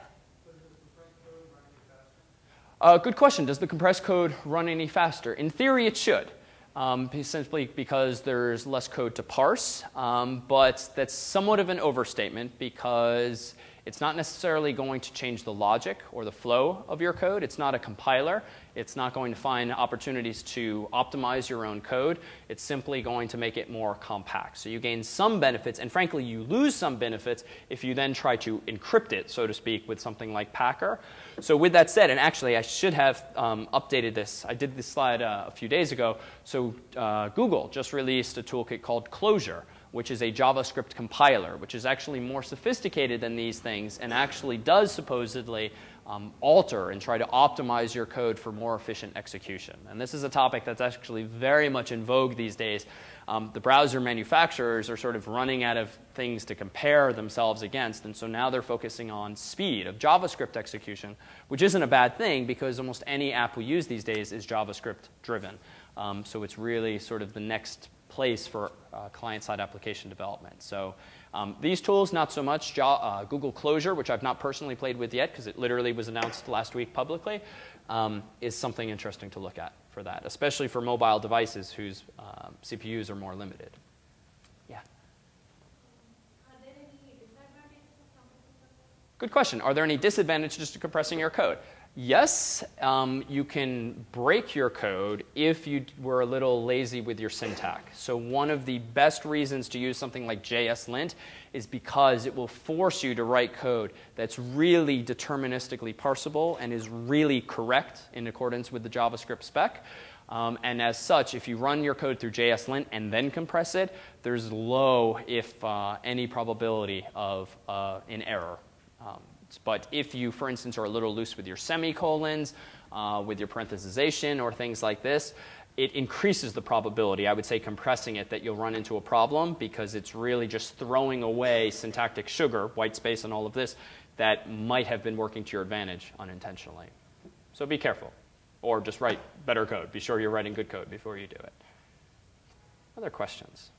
Good question. Does the compressed code run any faster? In theory, it should. Simply because there's less code to parse, but that's somewhat of an overstatement because it's not necessarily going to change the logic or the flow of your code. It's not a compiler. It's not going to find opportunities to optimize your own code. It's simply going to make it more compact. So you gain some benefits, and frankly, you lose some benefits if you then try to encrypt it, so to speak, with something like Packer. So with that said, and actually I should have updated this. I did this slide a few days ago. So Google just released a toolkit called Clojure, which is a JavaScript compiler, which is actually more sophisticated than these things and actually does supposedly alter and try to optimize your code for more efficient execution. And this is a topic that's actually very much in vogue these days. The browser manufacturers are sort of running out of things to compare themselves against, and so now they're focusing on speed of JavaScript execution, which isn't a bad thing because almost any app we use these days is JavaScript driven. So it's really sort of the next place for client-side application development. So these tools, not so much. Google Clojure, which I've not personally played with yet because it literally was announced last week publicly, is something interesting to look at for that, especially for mobile devices whose CPUs are more limited. Yeah? Are there any disadvantages of compressing? Good question. Are there any disadvantages to compressing your code? Yes, you can break your code if you were a little lazy with your syntax. So one of the best reasons to use something like JSLint is because it will force you to write code that's really deterministically parsable and is really correct in accordance with the JavaScript spec. And as such, if you run your code through JSLint and then compress it, there's low, if any, probability of an error. But if you, for instance, are a little loose with your semicolons, with your parenthesization or things like this, it increases the probability, I would say compressing it, that you'll run into a problem because it's really just throwing away syntactic sugar, white space and all of this, that might have been working to your advantage unintentionally. So be careful. Or just write better code. Be sure you're writing good code before you do it. Other questions?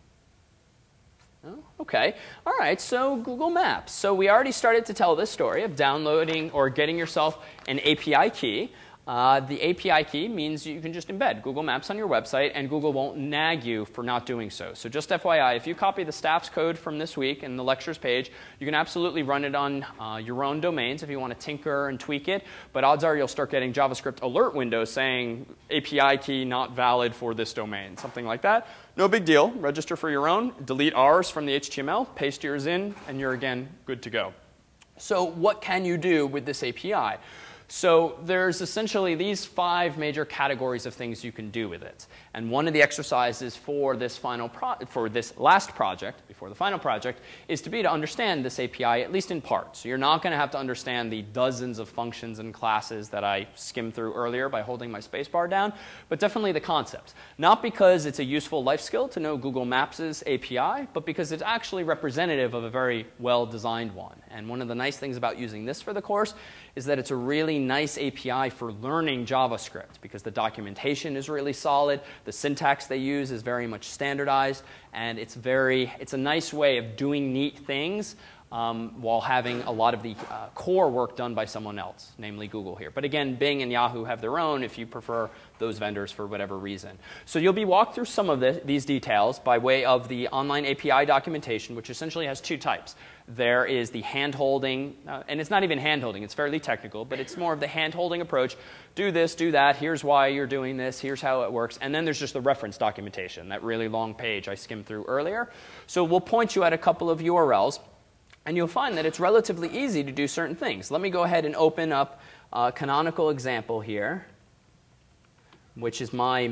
No? OK. All right, so Google Maps. So we already started to tell this story of downloading or getting yourself an API key. The API key means you can just embed Google Maps on your website, and Google won't nag you for not doing so. So just FYI, if you copy the staff's code from this week in the lectures page, you can absolutely run it on your own domains if you want to tinker and tweak it. But odds are you'll start getting JavaScript alert windows saying API key not valid for this domain, something like that. No big deal. Register for your own. Delete ours from the HTML. Paste yours in, and you're, again, good to go. So what can you do with this API? So there's essentially these 5 major categories of things you can do with it. And one of the exercises for this last project, before the final project, is to understand this API at least in part. So you're not going to have to understand the dozens of functions and classes that I skimmed through earlier by holding my spacebar down, but definitely the concepts. Not because it's a useful life skill to know Google Maps' API, but because it's actually representative of a very well-designed one. And one of the nice things about using this for the course is that it's a really nice API for learning JavaScript because the documentation is really solid, the syntax they use is very much standardized, and it's a nice way of doing neat things while having a lot of the core work done by someone else, namely Google here. But again, Bing and Yahoo have their own if you prefer those vendors for whatever reason. So you'll be walked through some of these details by way of the online API documentation, which essentially has 2 types. There is the hand-holding, and it's not even hand-holding, it's fairly technical, but it's more of the hand-holding approach. Do this, do that, here's why you're doing this, here's how it works. And then there's just the reference documentation, that really long page I skimmed through earlier. So we'll point you at a couple of URLs, and you'll find that it's relatively easy to do certain things. Let me go ahead and open up a canonical example here, which is my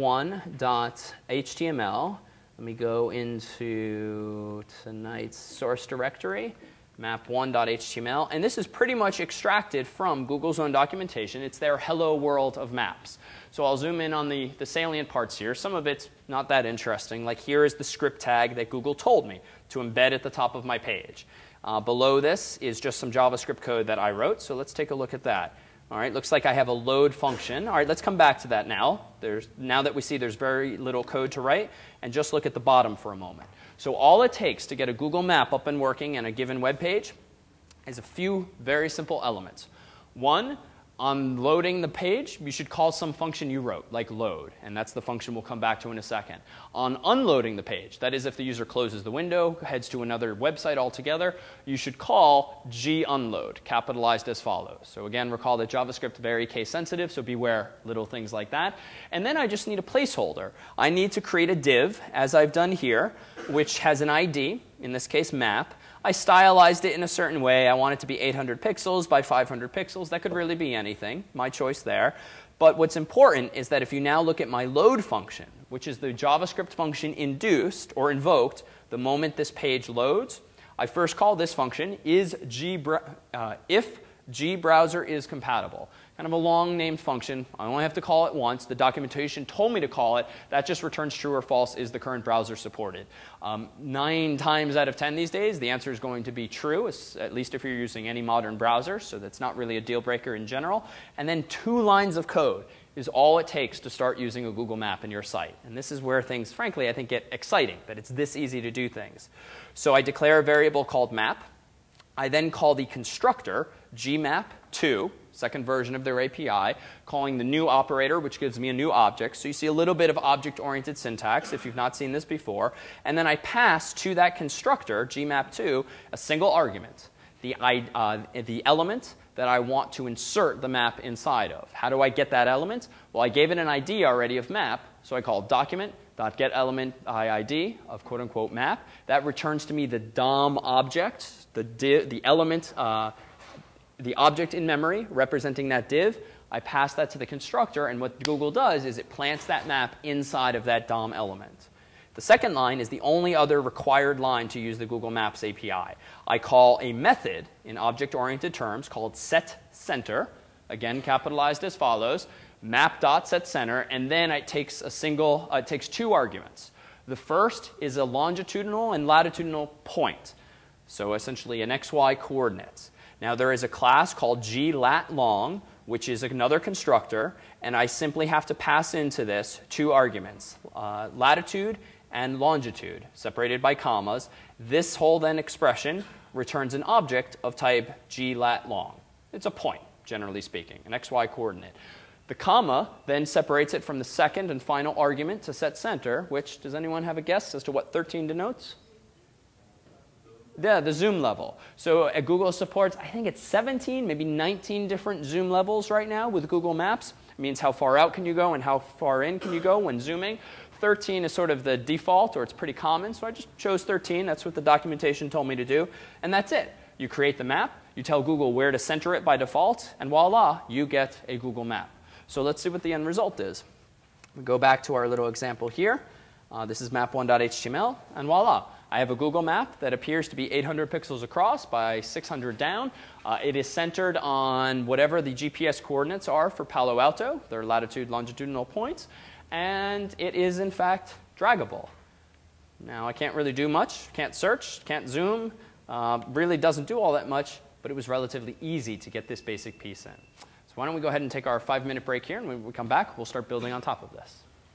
map1.html. Let me go into tonight's source directory, map1.html. And this is pretty much extracted from Google's own documentation. It's their hello world of maps. So I'll zoom in on the salient parts here. Some of it's not that interesting. Like here is the script tag that Google told me to embed at the top of my page. Below this is just some JavaScript code that I wrote. So let's take a look at that. All right, looks like I have a load function. All right, let's come back to that now. Now that we see there's very little code to write, and just look at the bottom for a moment. So all it takes to get a Google map up and working in a given web page is a few very simple elements. One, on loading the page, you should call some function you wrote, like load, and that's the function we'll come back to in a second. On unloading the page, that is if the user closes the window, heads to another website altogether, you should call gunload, capitalized as follows. So again, recall that JavaScript very case sensitive, so beware little things like that. And then I just need a placeholder. I need to create a div, as I've done here, which has an ID, in this case map. I stylized it in a certain way. I want it to be 800 pixels by 500 pixels. That could really be anything. My choice there. But what's important is that if you now look at my load function, which is the JavaScript function induced or invoked the moment this page loads, I first call this function if gbrowser is compatible. Kind of a long named function. I only have to call it once. The documentation told me to call it. That just returns true or false. Is the current browser supported? 9 times out of 10 these days, the answer is going to be true, at least if you're using any modern browser. So that's not really a deal breaker in general. And then 2 lines of code is all it takes to start using a Google map in your site. And this is where things, frankly, I think get exciting, that it's this easy to do things. So I declare a variable called map. I then call the constructor gmap2, second version of their API, calling the new operator, which gives me a new object. So you see a little bit of object-oriented syntax if you've not seen this before. And then I pass to that constructor, gmap2, a single argument, the element that I want to insert the map inside of. How do I get that element? Well, I gave it an ID already of map, so I call document.getElementID of quote-unquote map. That returns to me the DOM object, the element, the object in memory representing that div. I pass that to the constructor, and what Google does is it plants that map inside of that DOM element. The second line is the only other required line to use the Google Maps API. I call a method in object-oriented terms called setCenter, again capitalized as follows, map.setCenter, and then it takes it takes 2 arguments. The first is a longitudinal and latitudinal point, so essentially an XY coordinates. Now there is a class called gLatLong, which is another constructor, and I simply have to pass into this 2 arguments, latitude and longitude, separated by commas. This whole then expression returns an object of type gLatLong. It's a point, generally speaking, an XY coordinate. The comma then separates it from the second and final argument to setCenter, which, does anyone have a guess as to what 13 denotes? Yeah, the zoom level. So Google supports, I think it's 17, maybe 19 different zoom levels right now with Google Maps. It means how far out can you go and how far in can you go when zooming. 13 is sort of the default, or it's pretty common, so I just chose 13. That's what the documentation told me to do, and that's it. You create the map, you tell Google where to center it by default, and voila, you get a Google map. So let's see what the end result is. We go back to our little example here. This is map1.html, and voila. I have a Google map that appears to be 800 pixels across by 600 down. It is centered on whatever the GPS coordinates are for Palo Alto, their latitude, longitudinal points, and it is, in fact, draggable. Now, I can't really do much. Can't search, can't zoom. Really doesn't do all that much, but it was relatively easy to get this basic piece in. So why don't we go ahead and take our 5-minute break here, and when we come back, we'll start building on top of this.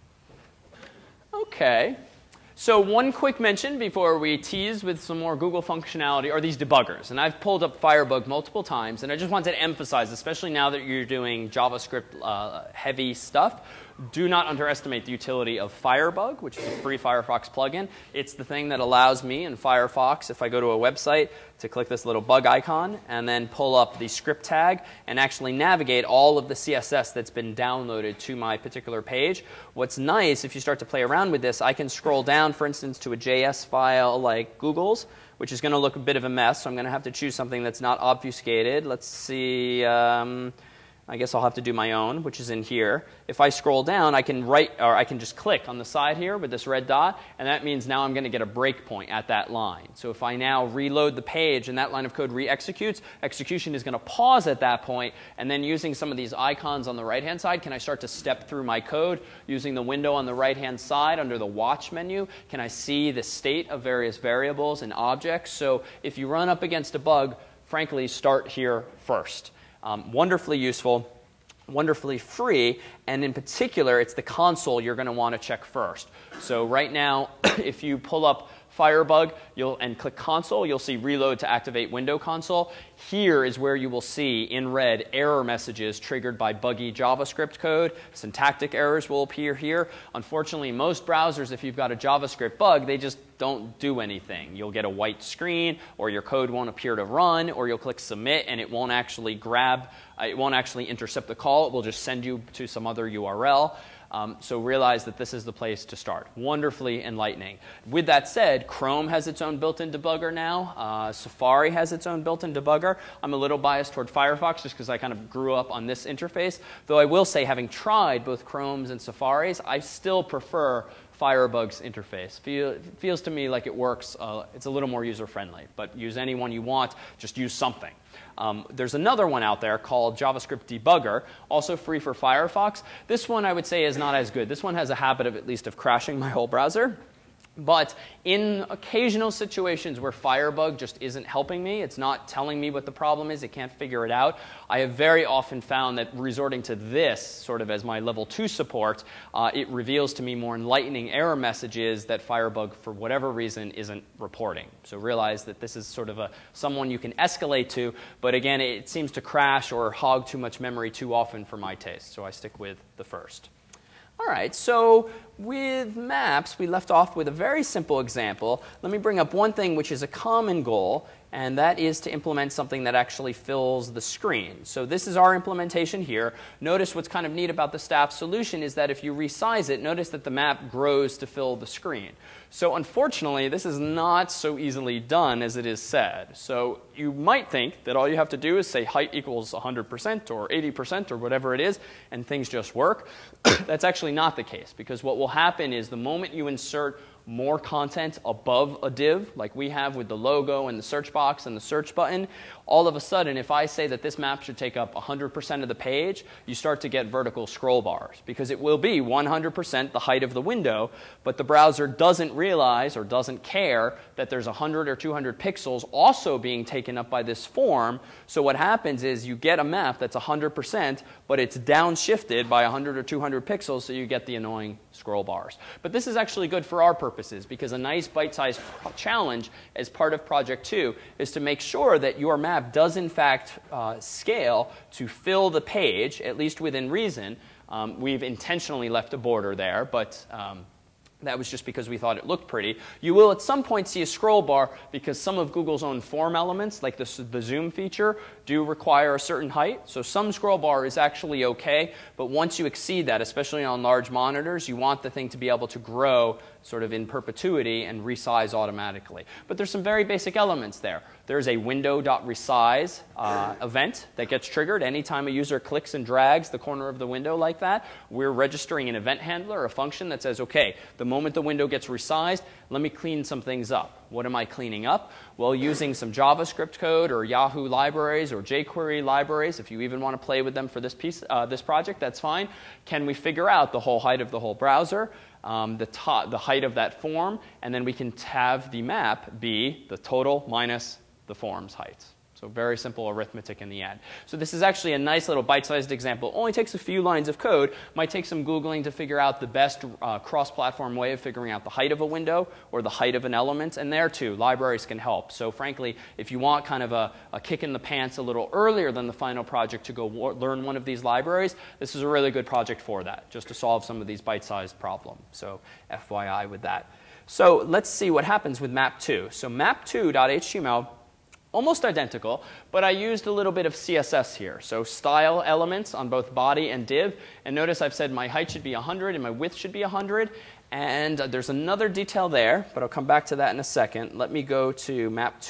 OK. So one quick mention before we tease with some more Google functionality are these debuggers. And I've pulled up Firebug multiple times, and I just wanted to emphasize, especially now that you're doing JavaScript heavy stuff, do not underestimate the utility of Firebug, which is a free Firefox plugin. It's the thing that allows me in Firefox, if I go to a website, to click this little bug icon and then pull up the script tag and actually navigate all of the CSS that's been downloaded to my particular page. What's nice, if you start to play around with this, I can scroll down, for instance, to a JS file like Google's, which is going to look a bit of a mess, so I'm going to have to choose something that's not obfuscated. Let's see. I guess I'll have to do my own, which is in here. If I scroll down, I can I can just click on the side here with this red dot, and that means now I'm going to get a breakpoint at that line. So if I now reload the page and that line of code re-executes, execution is going to pause at that point, and then using some of these icons on the right-hand side, can I start to step through my code using the window on the right-hand side under the watch menu? Can I see the state of various variables and objects? So if you run up against a bug, frankly, start here first. Wonderfully useful, wonderfully free, and in particular, it's the console you're going to want to check first. So right now, if you pull up Firebug and click console, you'll see reload to activate window console. Here is where you will see in red error messages triggered by buggy JavaScript code. Syntactic errors will appear here. Unfortunately, most browsers, if you've got a JavaScript bug, they just don't do anything. You'll get a white screen, or your code won't appear to run, or you'll click submit and it won't actually it won't actually intercept the call. It will just send you to some other URL. So realize that this is the place to start. Wonderfully enlightening. With that said, Chrome has its own built-in debugger now. Safari has its own built-in debugger. I'm a little biased toward Firefox just because I kind of grew up on this interface. Though I will say, having tried both Chromes and Safaris, I still prefer Firebug's interface. Feels to me like it works. It's a little more user-friendly. But use any one you want. Just use something. There's another one out there called JavaScript Debugger, also free for Firefox. This one I would say is not as good. This one has a habit of at least of crashing my whole browser. But in occasional situations where Firebug just isn't helping me, it's not telling me what the problem is, it can't figure it out, I have very often found that resorting to this sort of as my level 2 support, it reveals to me more enlightening error messages that Firebug, for whatever reason, isn't reporting. So realize that this is sort of someone you can escalate to, but again, it seems to crash or hog too much memory too often for my taste, so I stick with the first. All right, so with maps, we left off with a very simple example. Let me bring up one thing which is a common goal, and that is to implement something that actually fills the screen. So this is our implementation here. Notice what's kind of neat about the staff solution is that if you resize it, notice that the map grows to fill the screen. So unfortunately, this is not so easily done as it is said. So you might think that all you have to do is say height equals 100% or 80% or whatever it is, and things just work. That's actually not the case, because what will happen is the moment you insert more content above a div, like we have with the logo and the search box and the search button, all of a sudden, if I say that this map should take up 100% of the page, you start to get vertical scroll bars, because it will be 100% the height of the window, but the browser doesn't realize or doesn't care that there's 100 or 200 pixels also being taken up by this form. So what happens is you get a map that's 100%, but it's downshifted by 100 or 200 pixels, so you get the annoying scroll bars. But this is actually good for our purposes, because a nice bite-sized challenge as part of Project 2 is to make sure that your map does in fact scale to fill the page, at least within reason. We've intentionally left a border there, but that was just because we thought it looked pretty. You will at some point see a scroll bar because some of Google's own form elements, like the zoom feature, do require a certain height. So some scroll bar is actually okay, but once you exceed that, especially on large monitors, you want the thing to be able to grow sort of in perpetuity and resize automatically. But there's some very basic elements there. There's a window.resize event that gets triggered anytime a user clicks and drags the corner of the window like that. We're registering an event handler, a function that says, okay, the moment the window gets resized, let me clean some things up. What am I cleaning up? Well, using some JavaScript code or Yahoo libraries or jQuery libraries, if you even want to play with them for this project, that's fine. Can we figure out the whole height of the whole browser? The height of that form, and then we can have the map be the total minus the form's height. So very simple arithmetic in the end. So this is actually a nice little bite-sized example. Only takes a few lines of code. Might take some Googling to figure out the best cross-platform way of figuring out the height of a window or the height of an element. And there, too, libraries can help. So frankly, if you want kind of a kick in the pants a little earlier than the final project to go learn one of these libraries, this is a really good project for that, just to solve some of these bite-sized problems. So FYI with that. So let's see what happens with map2. So map2.html, almost identical, but I used a little bit of CSS here. So style elements on both body and div. And notice I've said my height should be 100 and my width should be 100. And there's another detail there, but I'll come back to that in a second. Let me go to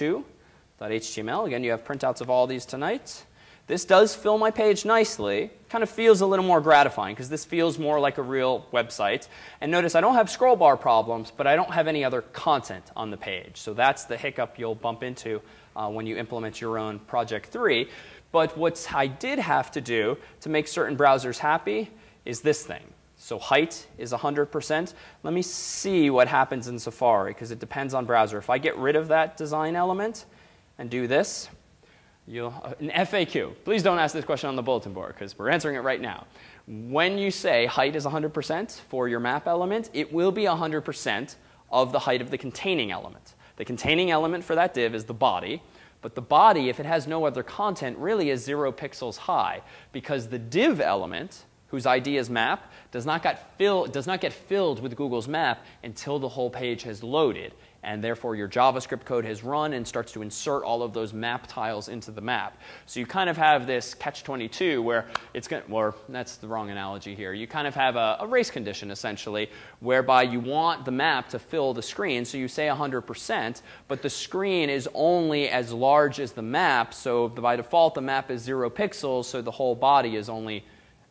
map2.html. Again, you have printouts of all these tonight. This does fill my page nicely. Kind of feels a little more gratifying because this feels more like a real website. And notice I don't have scroll bar problems, but I don't have any other content on the page. So that's the hiccup you'll bump into when you implement your own Project 3. But what I did have to do to make certain browsers happy is this thing. So height is 100%. Let me see what happens in Safari because it depends on browser. If I get rid of that design element and do this, an FAQ. Please don't ask this question on the bulletin board because we're answering it right now. When you say height is 100% for your map element, it will be 100% of the height of the containing element. The containing element for that div is the body, but the body, if it has no other content, really is 0 pixels high because the div element, whose ID is map, does not get filled with Google's map until the whole page has loaded. And therefore, your JavaScript code has run and starts to insert all of those map tiles into the map. So you kind of have this catch-22 where it's going to, or that's the wrong analogy here. You kind of have a race condition, essentially, whereby you want the map to fill the screen. So you say 100%, but the screen is only as large as the map. So by default, the map is 0 pixels, so the whole body is only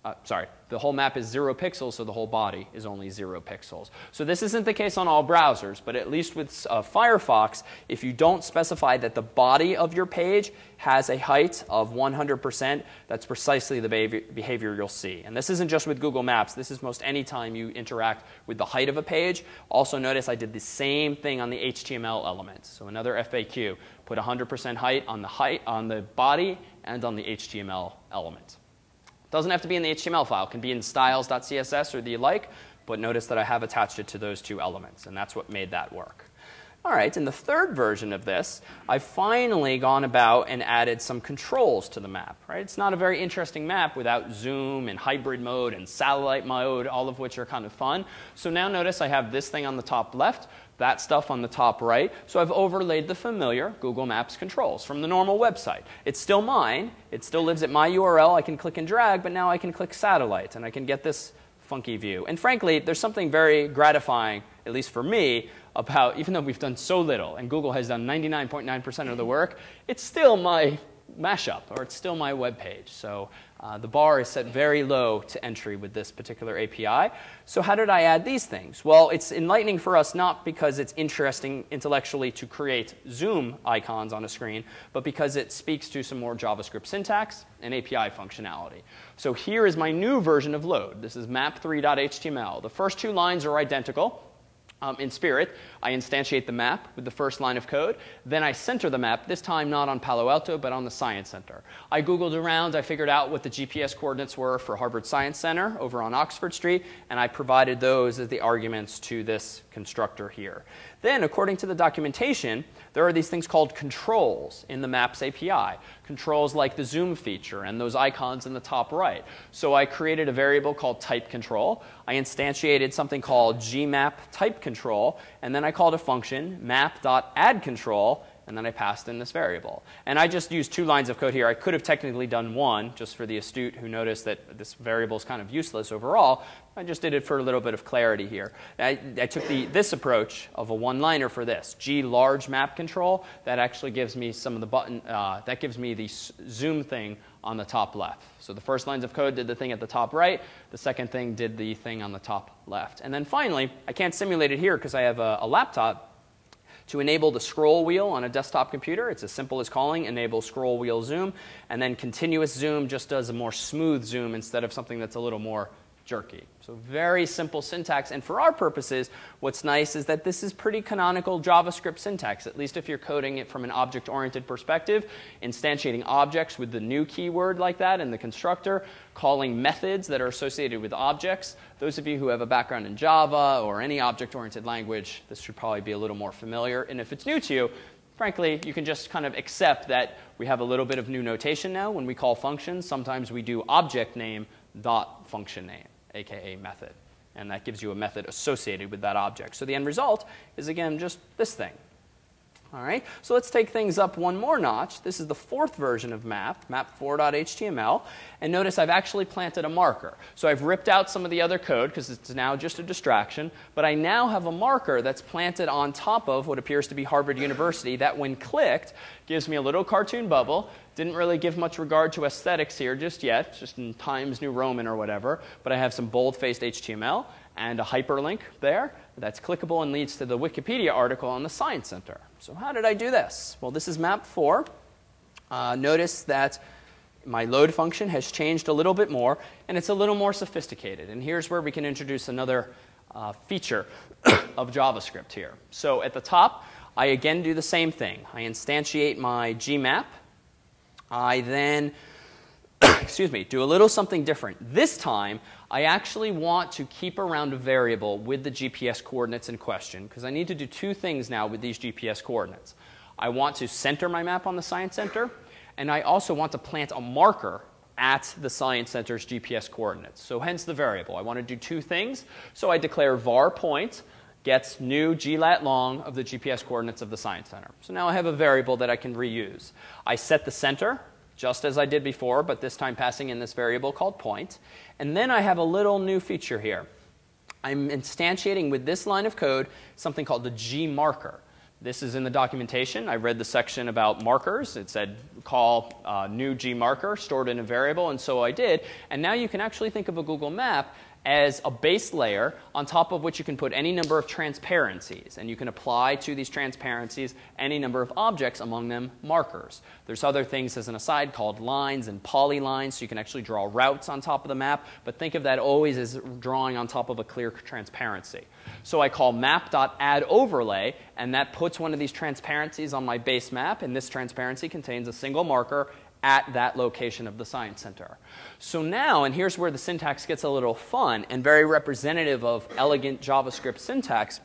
the whole map is 0 pixels, so the whole body is only 0 pixels. So this isn't the case on all browsers, but at least with Firefox, if you don't specify that the body of your page has a height of 100%, that's precisely the behavior you'll see. And this isn't just with Google Maps. This is most any time you interact with the height of a page. Also notice I did the same thing on the HTML element. So another FAQ, put 100% height on the body and on the HTML element. Doesn't have to be in the HTML file. It can be in styles.css or the like, but notice that I have attached it to those two elements, and that's what made that work. All right, in the third version of this, I've finally gone about and added some controls to the map. Right? It's not a very interesting map without zoom and hybrid mode and satellite mode, all of which are kind of fun. So now notice I have this thing on the top left, that stuff on the top right. So I've overlaid the familiar Google Maps controls from the normal website. It's still mine. It still lives at my URL. I can click and drag, but now I can click satellite, and I can get this funky view. And frankly, there's something very gratifying, at least for me, about, even though we've done so little, and Google has done 99.9% of the work, it's still my mashup, or it's still my web page. So the bar is set very low to entry with this particular API. So how did I add these things? Well, it's enlightening for us not because it's interesting intellectually to create zoom icons on a screen, but because it speaks to some more JavaScript syntax and API functionality. So here is my new version of load. This is map3.html. The first two lines are identical. In Spirit, I instantiate the map with the first line of code. Then I center the map, this time not on Palo Alto, but on the Science Center. I Googled around. I figured out what the GPS coordinates were for Harvard Science Center over on Oxford Street, and I provided those as the arguments to this constructor here. Then, according to the documentation, there are these things called controls in the Maps API. Controls like the zoom feature and those icons in the top right. So I created a variable called type control. I instantiated something called gmap type control, and then I called a function map.addControl, and then I passed in this variable. And I just used 2 lines of code here. I could have technically done 1, just for the astute who noticed that this variable is kind of useless overall. I just did it for a little bit of clarity here. I took this approach of a one-liner for this. G large map control, that actually gives me some of the button, that gives me the zoom thing on the top left. So the first lines of code did the thing at the top right. The second thing did the thing on the top left. And then finally, I can't simulate it here because I have a laptop. To enable the scroll wheel on a desktop computer, it's as simple as calling enable scroll wheel zoom, and then continuous zoom just does a more smooth zoom instead of something that's a little more jerky. So very simple syntax. And for our purposes, what's nice is that this is pretty canonical JavaScript syntax, at least if you're coding it from an object-oriented perspective, instantiating objects with the new keyword like that in the constructor, calling methods that are associated with objects. Those of you who have a background in Java or any object-oriented language, this should probably be a little more familiar. And if it's new to you, frankly, you can just kind of accept that we have a little bit of new notation now. When we call functions, sometimes we do object name dot function name, aka method. And that gives you a method associated with that object. So the end result is, again, just this thing. All right, so let's take things up one more notch. This is the 4th version of map, map4.html. And notice I've actually planted a marker. So I've ripped out some of the other code because it's now just a distraction. But I now have a marker that's planted on top of what appears to be Harvard University that, when clicked, gives me a little cartoon bubble. Didn't really give much regard to aesthetics here just yet, just in Times New Roman or whatever. But I have some bold-faced HTML and a hyperlink there that's clickable and leads to the Wikipedia article on the Science Center. So how did I do this? Well, this is map 4. Notice that my load function has changed a little bit more, and it's a little more sophisticated. And here's where we can introduce another feature of JavaScript here. So at the top, I again do the same thing. I instantiate my gmap. I then do a little something different. This time, I actually want to keep around a variable with the GPS coordinates in question, because I need to do 2 things now with these GPS coordinates. I want to center my map on the Science Center, and I also want to plant a marker at the Science Center's GPS coordinates. So hence the variable. I want to do 2 things. So I declare var point gets new glat long of the GPS coordinates of the Science Center. So now I have a variable that I can reuse. I set the center, just as I did before, but this time passing in this variable called point. And then I have a little new feature here. I'm instantiating with this line of code something called the gmarker. This is in the documentation. I read the section about markers. It said call new gmarker stored in a variable, and so I did. And now you can actually think of a Google Map as a base layer on top of which you can put any number of transparencies. And you can apply to these transparencies any number of objects, among them markers. There's other things, as an aside, called lines and polylines, so you can actually draw routes on top of the map. But think of that always as drawing on top of a clear transparency. So I call map.addOverlay, and that puts one of these transparencies on my base map. And this transparency contains a single marker at that location of the Science Center. So now, and here's where the syntax gets a little fun and very representative of elegant JavaScript syntax,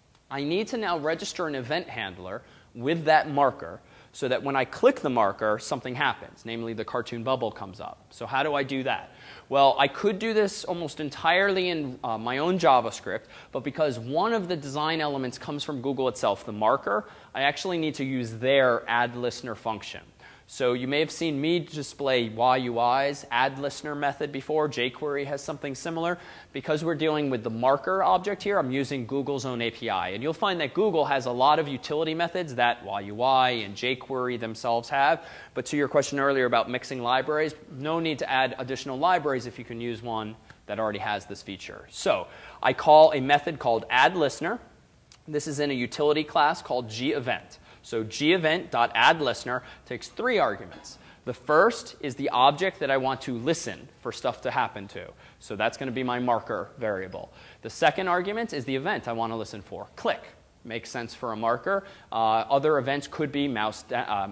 I need to now register an event handler with that marker so that when I click the marker, something happens, namely the cartoon bubble comes up. So how do I do that? Well, I could do this almost entirely in my own JavaScript, but because one of the design elements comes from Google itself, the marker, I actually need to use their addListener function. So you may have seen me display YUI's addListener method before. jQuery has something similar. Because we're dealing with the marker object here, I'm using Google's own API. And you'll find that Google has a lot of utility methods that YUI and jQuery themselves have. But to your question earlier about mixing libraries, no need to add additional libraries if you can use one that already has this feature. So I call a method called addListener. This is in a utility class called gEvent. So gEvent.addListener takes 3 arguments. The first is the object that I want to listen for stuff to happen to. So that's going to be my marker variable. The second argument is the event I want to listen for. Click. Makes sense for a marker. Other events could be mouse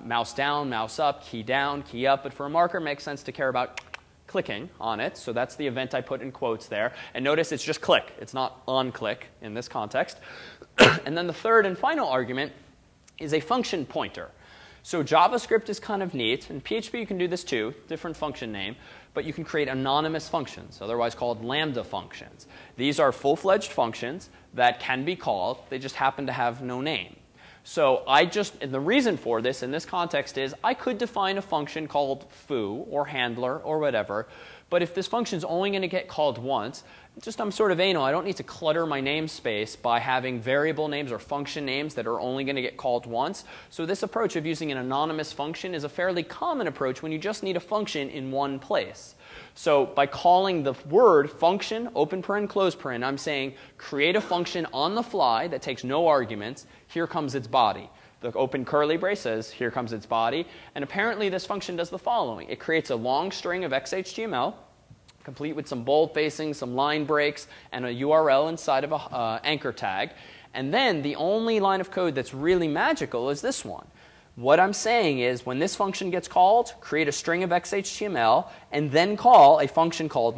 down, mouse up, key down, key up. But for a marker, it makes sense to care about clicking on it. So that's the event I put in quotes there. And notice it's just click. It's not on click in this context. And then the third and final argument is a function pointer. So JavaScript is kind of neat, and PHP you can do this too, different function name, but you can create anonymous functions, otherwise called lambda functions. These are full-fledged functions that can be called, they just happen to have no name. So and the reason for this in this context is I could define a function called foo or handler or whatever, but if this function is only going to get called once, I'm sort of anal. I don't need to clutter my namespace by having variable names or function names that are only going to get called once. So this approach of using an anonymous function is a fairly common approach when you just need a function in one place. So by calling the word function, open paren, close paren, I'm saying create a function on the fly that takes no arguments. Here comes its body. The open curly brace says, here comes its body. And apparently this function does the following. It creates a long string of XHTML, complete with some bold facing, some line breaks, and a URL inside of a anchor tag. And then the only line of code that's really magical is this one. What I'm saying is when this function gets called, create a string of XHTML, and then call a function called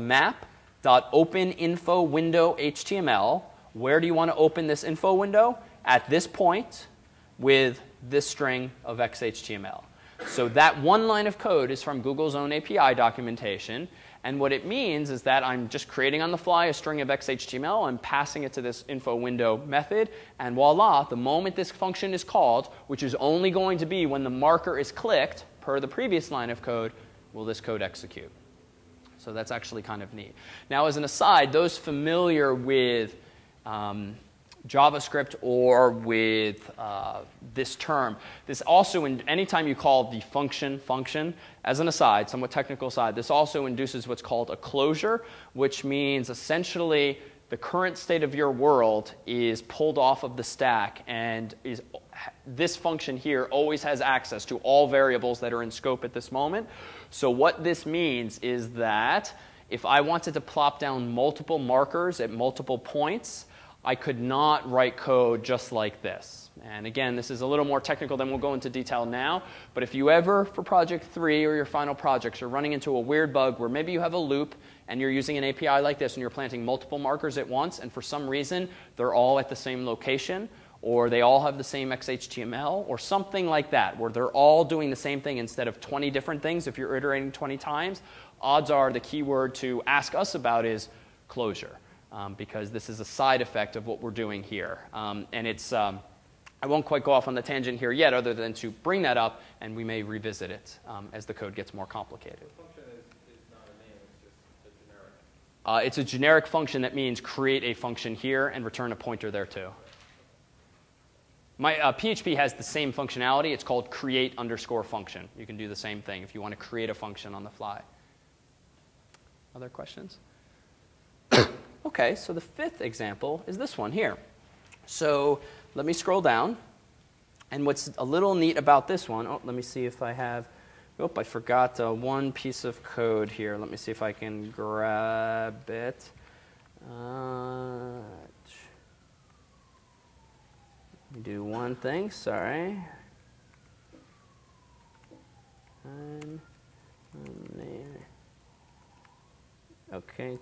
map.openInfoWindowHTML. Where do you want to open this info window? At this point with this string of XHTML. So that one line of code is from Google's own API documentation. And what it means is that I'm just creating on the fly a string of XHTML. I'm passing it to this info window method. And voila, the moment this function is called, which is only going to be when the marker is clicked, per the previous line of code, will this code execute. So that's actually kind of neat. Now, as an aside, those familiar with JavaScript or with this term, this also, anytime you call the function, as an aside, somewhat technical aside, this also induces what's called a closure, which means essentially the current state of your world is pulled off of the stack, and this function here always has access to all variables that are in scope at this moment. So what this means is that if I wanted to plop down multiple markers at multiple points, I could not write code just like this. And again, this is a little more technical than we'll go into detail now. But if you ever, for project 3 or your final projects, are running into a weird bug where maybe you have a loop and you're using an API like this and you're planting multiple markers at once, and for some reason they're all at the same location, or they all have the same XHTML, or something like that, where they're all doing the same thing instead of 20 different things, if you're iterating 20 times, odds are the keyword to ask us about is closure. Because this is a side effect of what we're doing here. And it's, I won't quite go off on the tangent here yet, other than to bring that up, and we may revisit it as the code gets more complicated. The function is not a name, it's just a generic. It's a generic function that means create a function here and return a pointer there too. My PHP has the same functionality. It's called create_function. You can do the same thing if you want to create a function on the fly. Other questions? Okay, so the fifth example is this one here. So let me scroll down. And what's a little neat about this one, let me see if I have, I forgot one piece of code here. Let me see if I can grab it. Let me do one thing, sorry. Okay,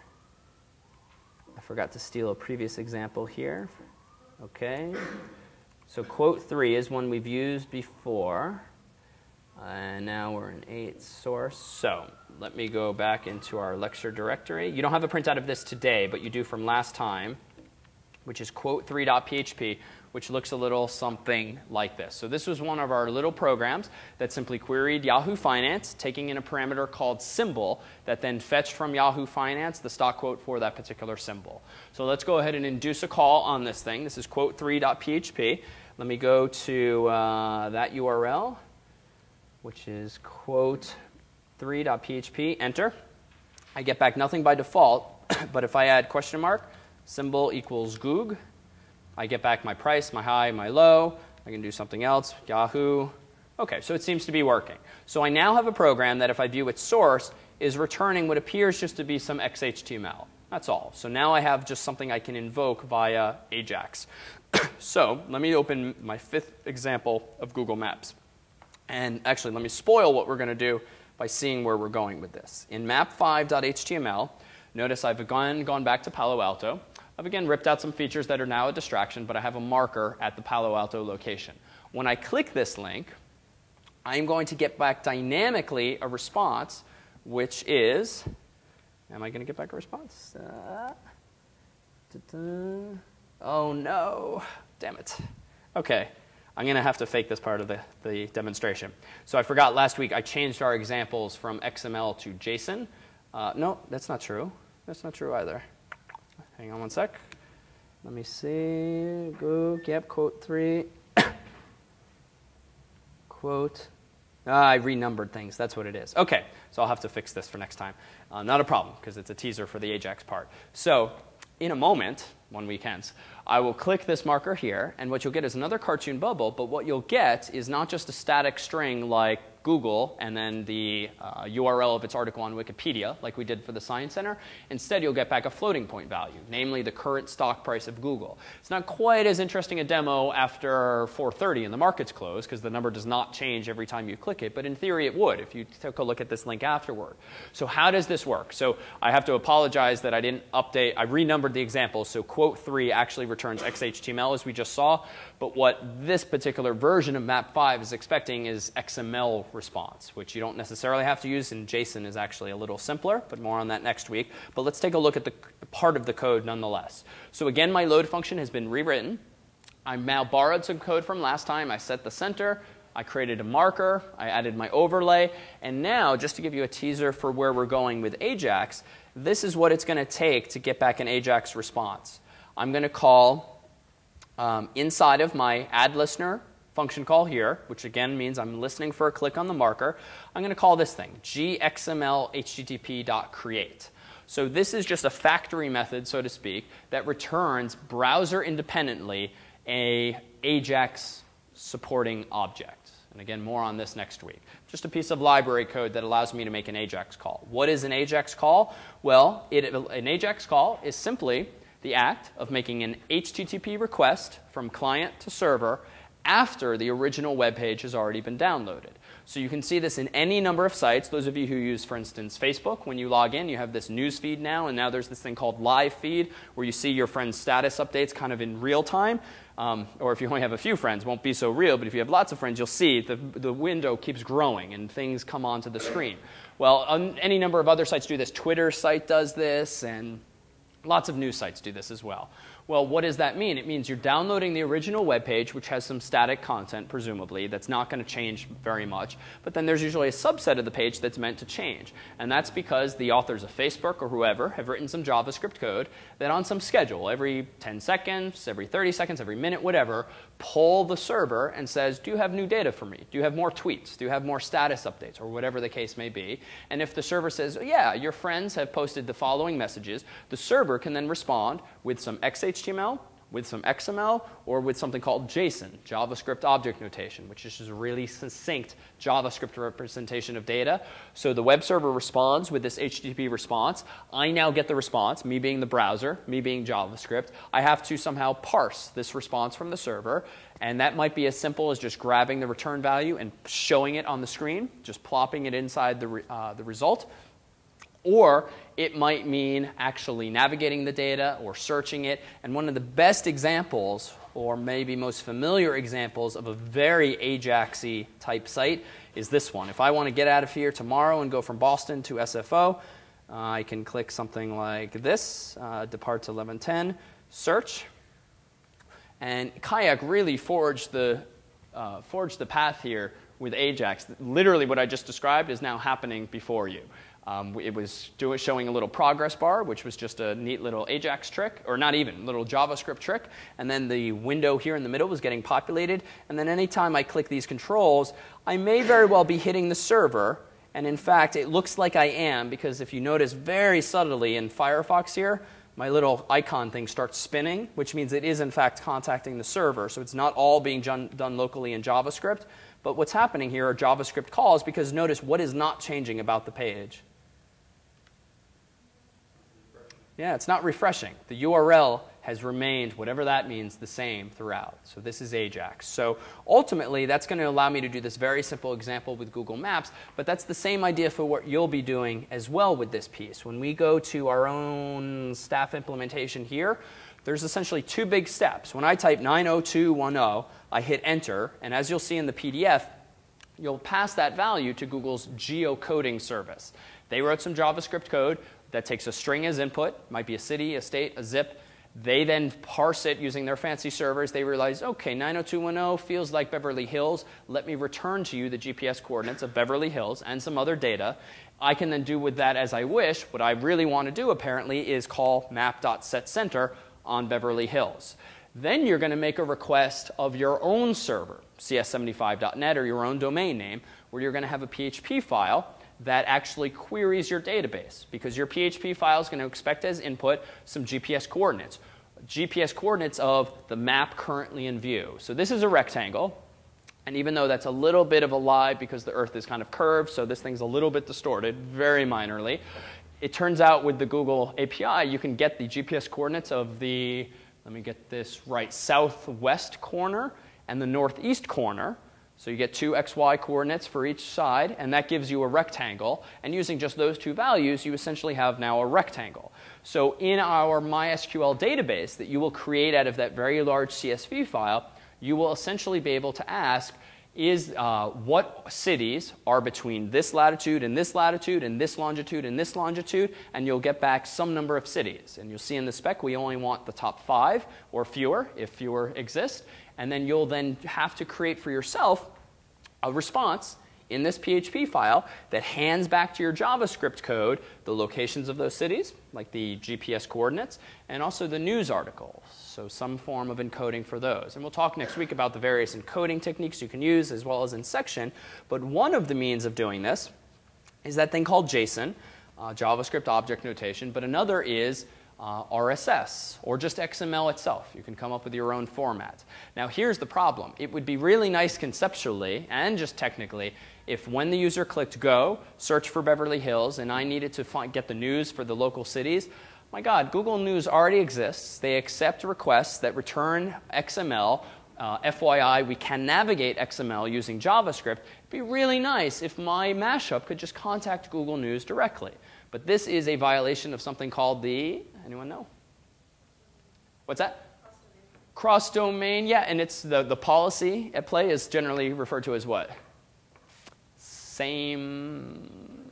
I forgot to steal a previous example here. Okay. So quote 3 is one we've used before. And now we're in 8 source. So let me go back into our lecture directory. You don't have a printout of this today, but you do from last time, which is quote3.php, which looks a little something like this. So this was one of our little programs that simply queried Yahoo Finance, taking in a parameter called symbol that then fetched from Yahoo Finance the stock quote for that particular symbol. So let's go ahead and induce a call on this thing. This is quote3.php. Let me go to that URL, which is quote3.php. Enter. I get back nothing by default, but if I add question mark, symbol equals Goog, I get back my price, my high, my low. I can do something else, Yahoo. OK, so it seems to be working. So I now have a program that, if I view its source, is returning what appears just to be some XHTML. That's all. So now I have just something I can invoke via AJAX. So let me open my 5th example of Google Maps. And actually, let me spoil what we're going to do by seeing where we're going with this. In map5.html, notice I've again gone back to Palo Alto. I've again ripped out some features that are now a distraction, but I have a marker at the Palo Alto location. When I click this link, I'm going to get back dynamically a response, which is, am I going to get back a response? Oh no, damn it. OK, I'm going to have to fake this part of the demonstration. So I forgot last week I changed our examples from XML to JSON. No, that's not true. That's not true either. Hang on one sec. Let me see. Go, yep, quote 3. Quote. I renumbered things. That's what it is. OK, so I'll have to fix this for next time. Not a problem, because it's a teaser for the AJAX part. So in a moment, 1 week hence, I will click this marker here. And what you'll get is another cartoon bubble. But what you'll get is not just a static string like Google and then the URL of its article on Wikipedia, like we did for the Science Center. Instead, you'll get back a floating point value, namely the current stock price of Google. It's not quite as interesting a demo after 4:30 and the market's closed, because the number does not change every time you click it, but in theory it would if you took a look at this link afterward. So how does this work? So I have to apologize that I didn't update. I renumbered the examples, so quote 3 actually returns XHTML as we just saw, but what this particular version of map 5 is expecting is XML response, which you don't necessarily have to use, and JSON is actually a little simpler, but more on that next week. But let's take a look at the part of the code nonetheless. So again, my load function has been rewritten. I now borrowed some code from last time. I set the center. I created a marker. I added my overlay. And now, just to give you a teaser for where we're going with Ajax, this is what it's going to take to get back an Ajax response. I'm going to call inside of my add listener function call here, which again means I'm listening for a click on the marker. I'm going to call this thing gxml_http.create. So this is just a factory method, so to speak, that returns browser independently a Ajax supporting object. And again, more on this next week. Just a piece of library code that allows me to make an Ajax call. What is an Ajax call? Well, an Ajax call is simply the act of making an HTTP request from client to server after the original web page has already been downloaded. So you can see this in any number of sites. Those of you who use, for instance, Facebook, when you log in, you have this news feed now, and now there's this thing called live feed, where you see your friends' status updates kind of in real time. Or if you only have a few friends, it won't be so real, but if you have lots of friends, you'll see the window keeps growing and things come onto the screen. Well, any number of other sites do this. Twitter site does this, and lots of news sites do this as well. Well, what does that mean? It means you're downloading the original web page, which has some static content, presumably, that's not going to change very much. But then there's usually a subset of the page that's meant to change. And that's because the authors of Facebook or whoever have written some JavaScript code that on some schedule, every 10 seconds, every 30 seconds, every minute, whatever, pull the server and says, do you have new data for me? Do you have more tweets? Do you have more status updates? Or whatever the case may be. And if the server says, yeah, your friends have posted the following messages, the server can then respond with some XHTML, with some XML, or with something called JSON, JavaScript Object Notation, which is just a really succinct JavaScript representation of data. So the web server responds with this HTTP response. I now get the response, me being the browser, me being JavaScript. I have to somehow parse this response from the server, and that might be as simple as just grabbing the return value and showing it on the screen, just plopping it inside the result. Or it might mean actually navigating the data or searching it. And one of the best examples, or maybe most familiar examples, of a very Ajax-y type site is this one. If I want to get out of here tomorrow and go from Boston to SFO, I can click something like this, depart to 1110, search. And Kayak really forged the path here with Ajax. Literally what I just described is now happening before you. It was showing a little progress bar, which was just a neat little Ajax trick, or not even, little JavaScript trick. And then the window here in the middle was getting populated. And then anytime I click these controls, I may very well be hitting the server. And in fact, it looks like I am, because if you notice very subtly in Firefox here, my little icon thing starts spinning, which means it is in fact contacting the server. So it's not all being done locally in JavaScript. But what's happening here are JavaScript calls, because notice what is not changing about the page. Yeah, it's not refreshing. The URL has remained, whatever that means, the same throughout. So this is Ajax. So ultimately, that's going to allow me to do this very simple example with Google Maps. But that's the same idea for what you'll be doing as well with this piece. When we go to our own staff implementation here, there's essentially two big steps. When I type 90210, I hit Enter. And as you'll see in the PDF, you'll pass that value to Google's geocoding service. They wrote some JavaScript code that takes a string as input, might be a city, a state, a zip. They then parse it using their fancy servers. They realize, OK, 90210 feels like Beverly Hills. Let me return to you the GPS coordinates of Beverly Hills and some other data. I can then do with that as I wish. What I really want to do, apparently, is call map.setCenter on Beverly Hills. Then you're going to make a request of your own server, cs75.net, or your own domain name, where you're going to have a PHP file that actually queries your database, because your PHP file is going to expect as input some GPS coordinates of the map currently in view. So this is a rectangle. And even though that's a little bit of a lie because the Earth is kind of curved, so this thing's a little bit distorted, very minorly, it turns out with the Google API, you can get the GPS coordinates of the, let me get this right, southwest corner and the northeast corner. So you get 2 XY coordinates for each side, and that gives you a rectangle. And using just those 2 values, you essentially have now a rectangle. So in our MySQL database that you will create out of that very large CSV file, you will essentially be able to ask, what cities are between this latitude and this latitude and this longitude and this longitude, and you'll get back some number of cities. And you'll see in the spec we only want the top 5 or fewer, if fewer exist. And then you'll then have to create for yourself a response in this PHP file that hands back to your JavaScript code the locations of those cities, like the GPS coordinates, and also the news articles. So some form of encoding for those. And we'll talk next week about the various encoding techniques you can use as well as in section. But one of the means of doing this is that thing called JSON, JavaScript object notation. But another is RSS, or just XML itself. You can come up with your own format. Now here's the problem. It would be really nice conceptually and just technically if when the user clicked go, search for Beverly Hills, and I needed to get the news for the local cities, my God, Google News already exists. They accept requests that return XML. FYI, we can navigate XML using JavaScript. It'd be really nice if my mashup could just contact Google News directly. But this is a violation of something called the, anyone know? What's that? Cross-domain, yeah, and it's the policy at play is generally referred to as what? Same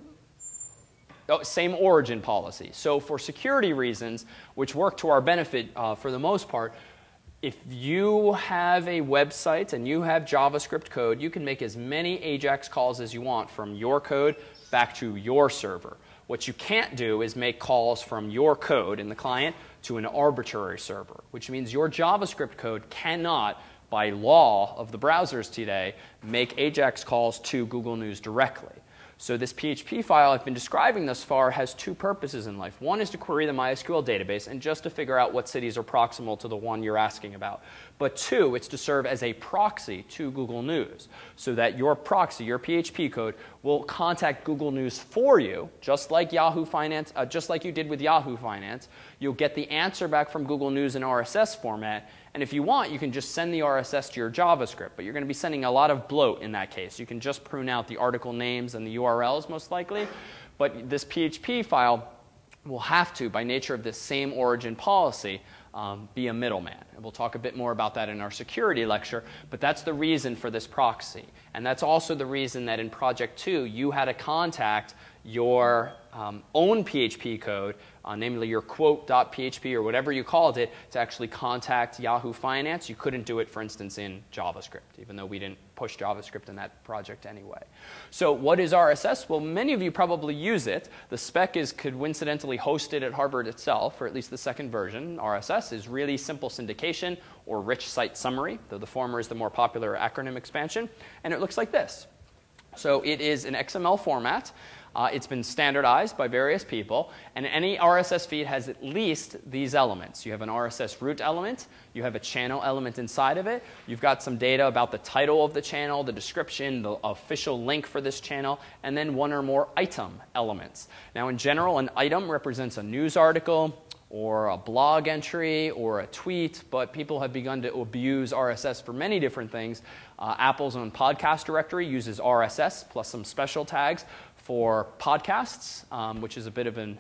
origin policy. So for security reasons, which work to our benefit for the most part, if you have a website and you have JavaScript code, you can make as many AJAX calls as you want from your code back to your server. What you can't do is make calls from your code in the client to an arbitrary server, which means your JavaScript code cannot, by law of the browsers today, make AJAX calls to Google News directly. So this PHP file I've been describing thus far has 2 purposes in life. One is to query the MySQL database and just to figure out what cities are proximal to the one you're asking about. But 2, it's to serve as a proxy to Google News so that your proxy, your PHP code, will contact Google News for you, just like Yahoo Finance, just like you did with Yahoo Finance. You'll get the answer back from Google News in RSS format. And if you want, you can just send the RSS to your JavaScript. But you're going to be sending a lot of bloat in that case. You can just prune out the article names and the URLs most likely. But this PHP file will have to, by nature of this same origin policy, be a middleman. And we'll talk a bit more about that in our security lecture. But that's the reason for this proxy. And that's also the reason that in Project 2, you had to contact your own PHP code, namely your quote.php or whatever you called it, to actually contact Yahoo Finance. You couldn't do it, for instance, in JavaScript, even though we didn't push JavaScript in that project anyway. So what is RSS? Well, many of you probably use it. The spec is coincidentally hosted at Harvard itself, or at least the second version. RSS is really simple syndication or rich site summary, though the former is the more popular acronym expansion. And it looks like this. So it is an XML format. It's been standardized by various people, and any RSS feed has at least these elements. You have an RSS root element, you have a channel element inside of it, you've got some data about the title of the channel, the description, the official link for this channel, and then 1 or more item elements. Now in general, an item represents a news article, or a blog entry, or a tweet, but people have begun to abuse RSS for many different things. Apple's own podcast directory uses RSS plus some special tags for podcasts, which is a bit of an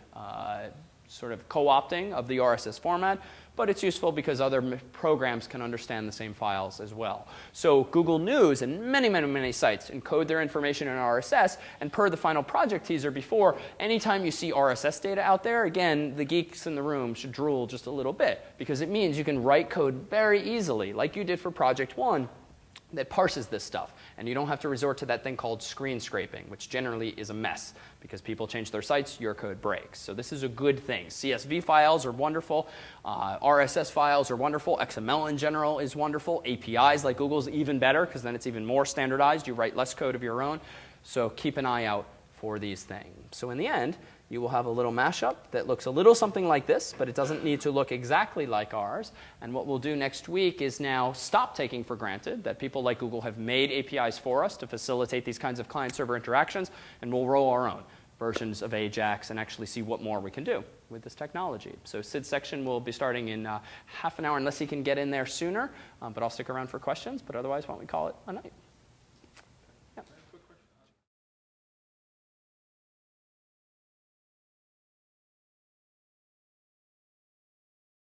sort of co-opting of the RSS format, but it's useful because other programs can understand the same files as well. So Google News and many, many, many sites encode their information in RSS, and per the final project teaser before, anytime you see RSS data out there, again, the geeks in the room should drool just a little bit, because it means you can write code very easily, like you did for Project 1, that parses this stuff. And you don't have to resort to that thing called screen scraping, which generally is a mess because people change their sites, your code breaks. So this is a good thing. CSV files are wonderful. RSS files are wonderful. XML in general is wonderful. APIs like Google's even better because then it's even more standardized. You write less code of your own. So keep an eye out for these things. So in the end, you will have a little mashup that looks a little something like this, but it doesn't need to look exactly like ours. And what we'll do next week is now stop taking for granted that people like Google have made APIs for us to facilitate these kinds of client-server interactions, and we'll roll our own versions of AJAX and actually see what more we can do with this technology. So Sid's section will be starting in half an hour, unless he can get in there sooner. But I'll stick around for questions. But otherwise, why don't we call it a night?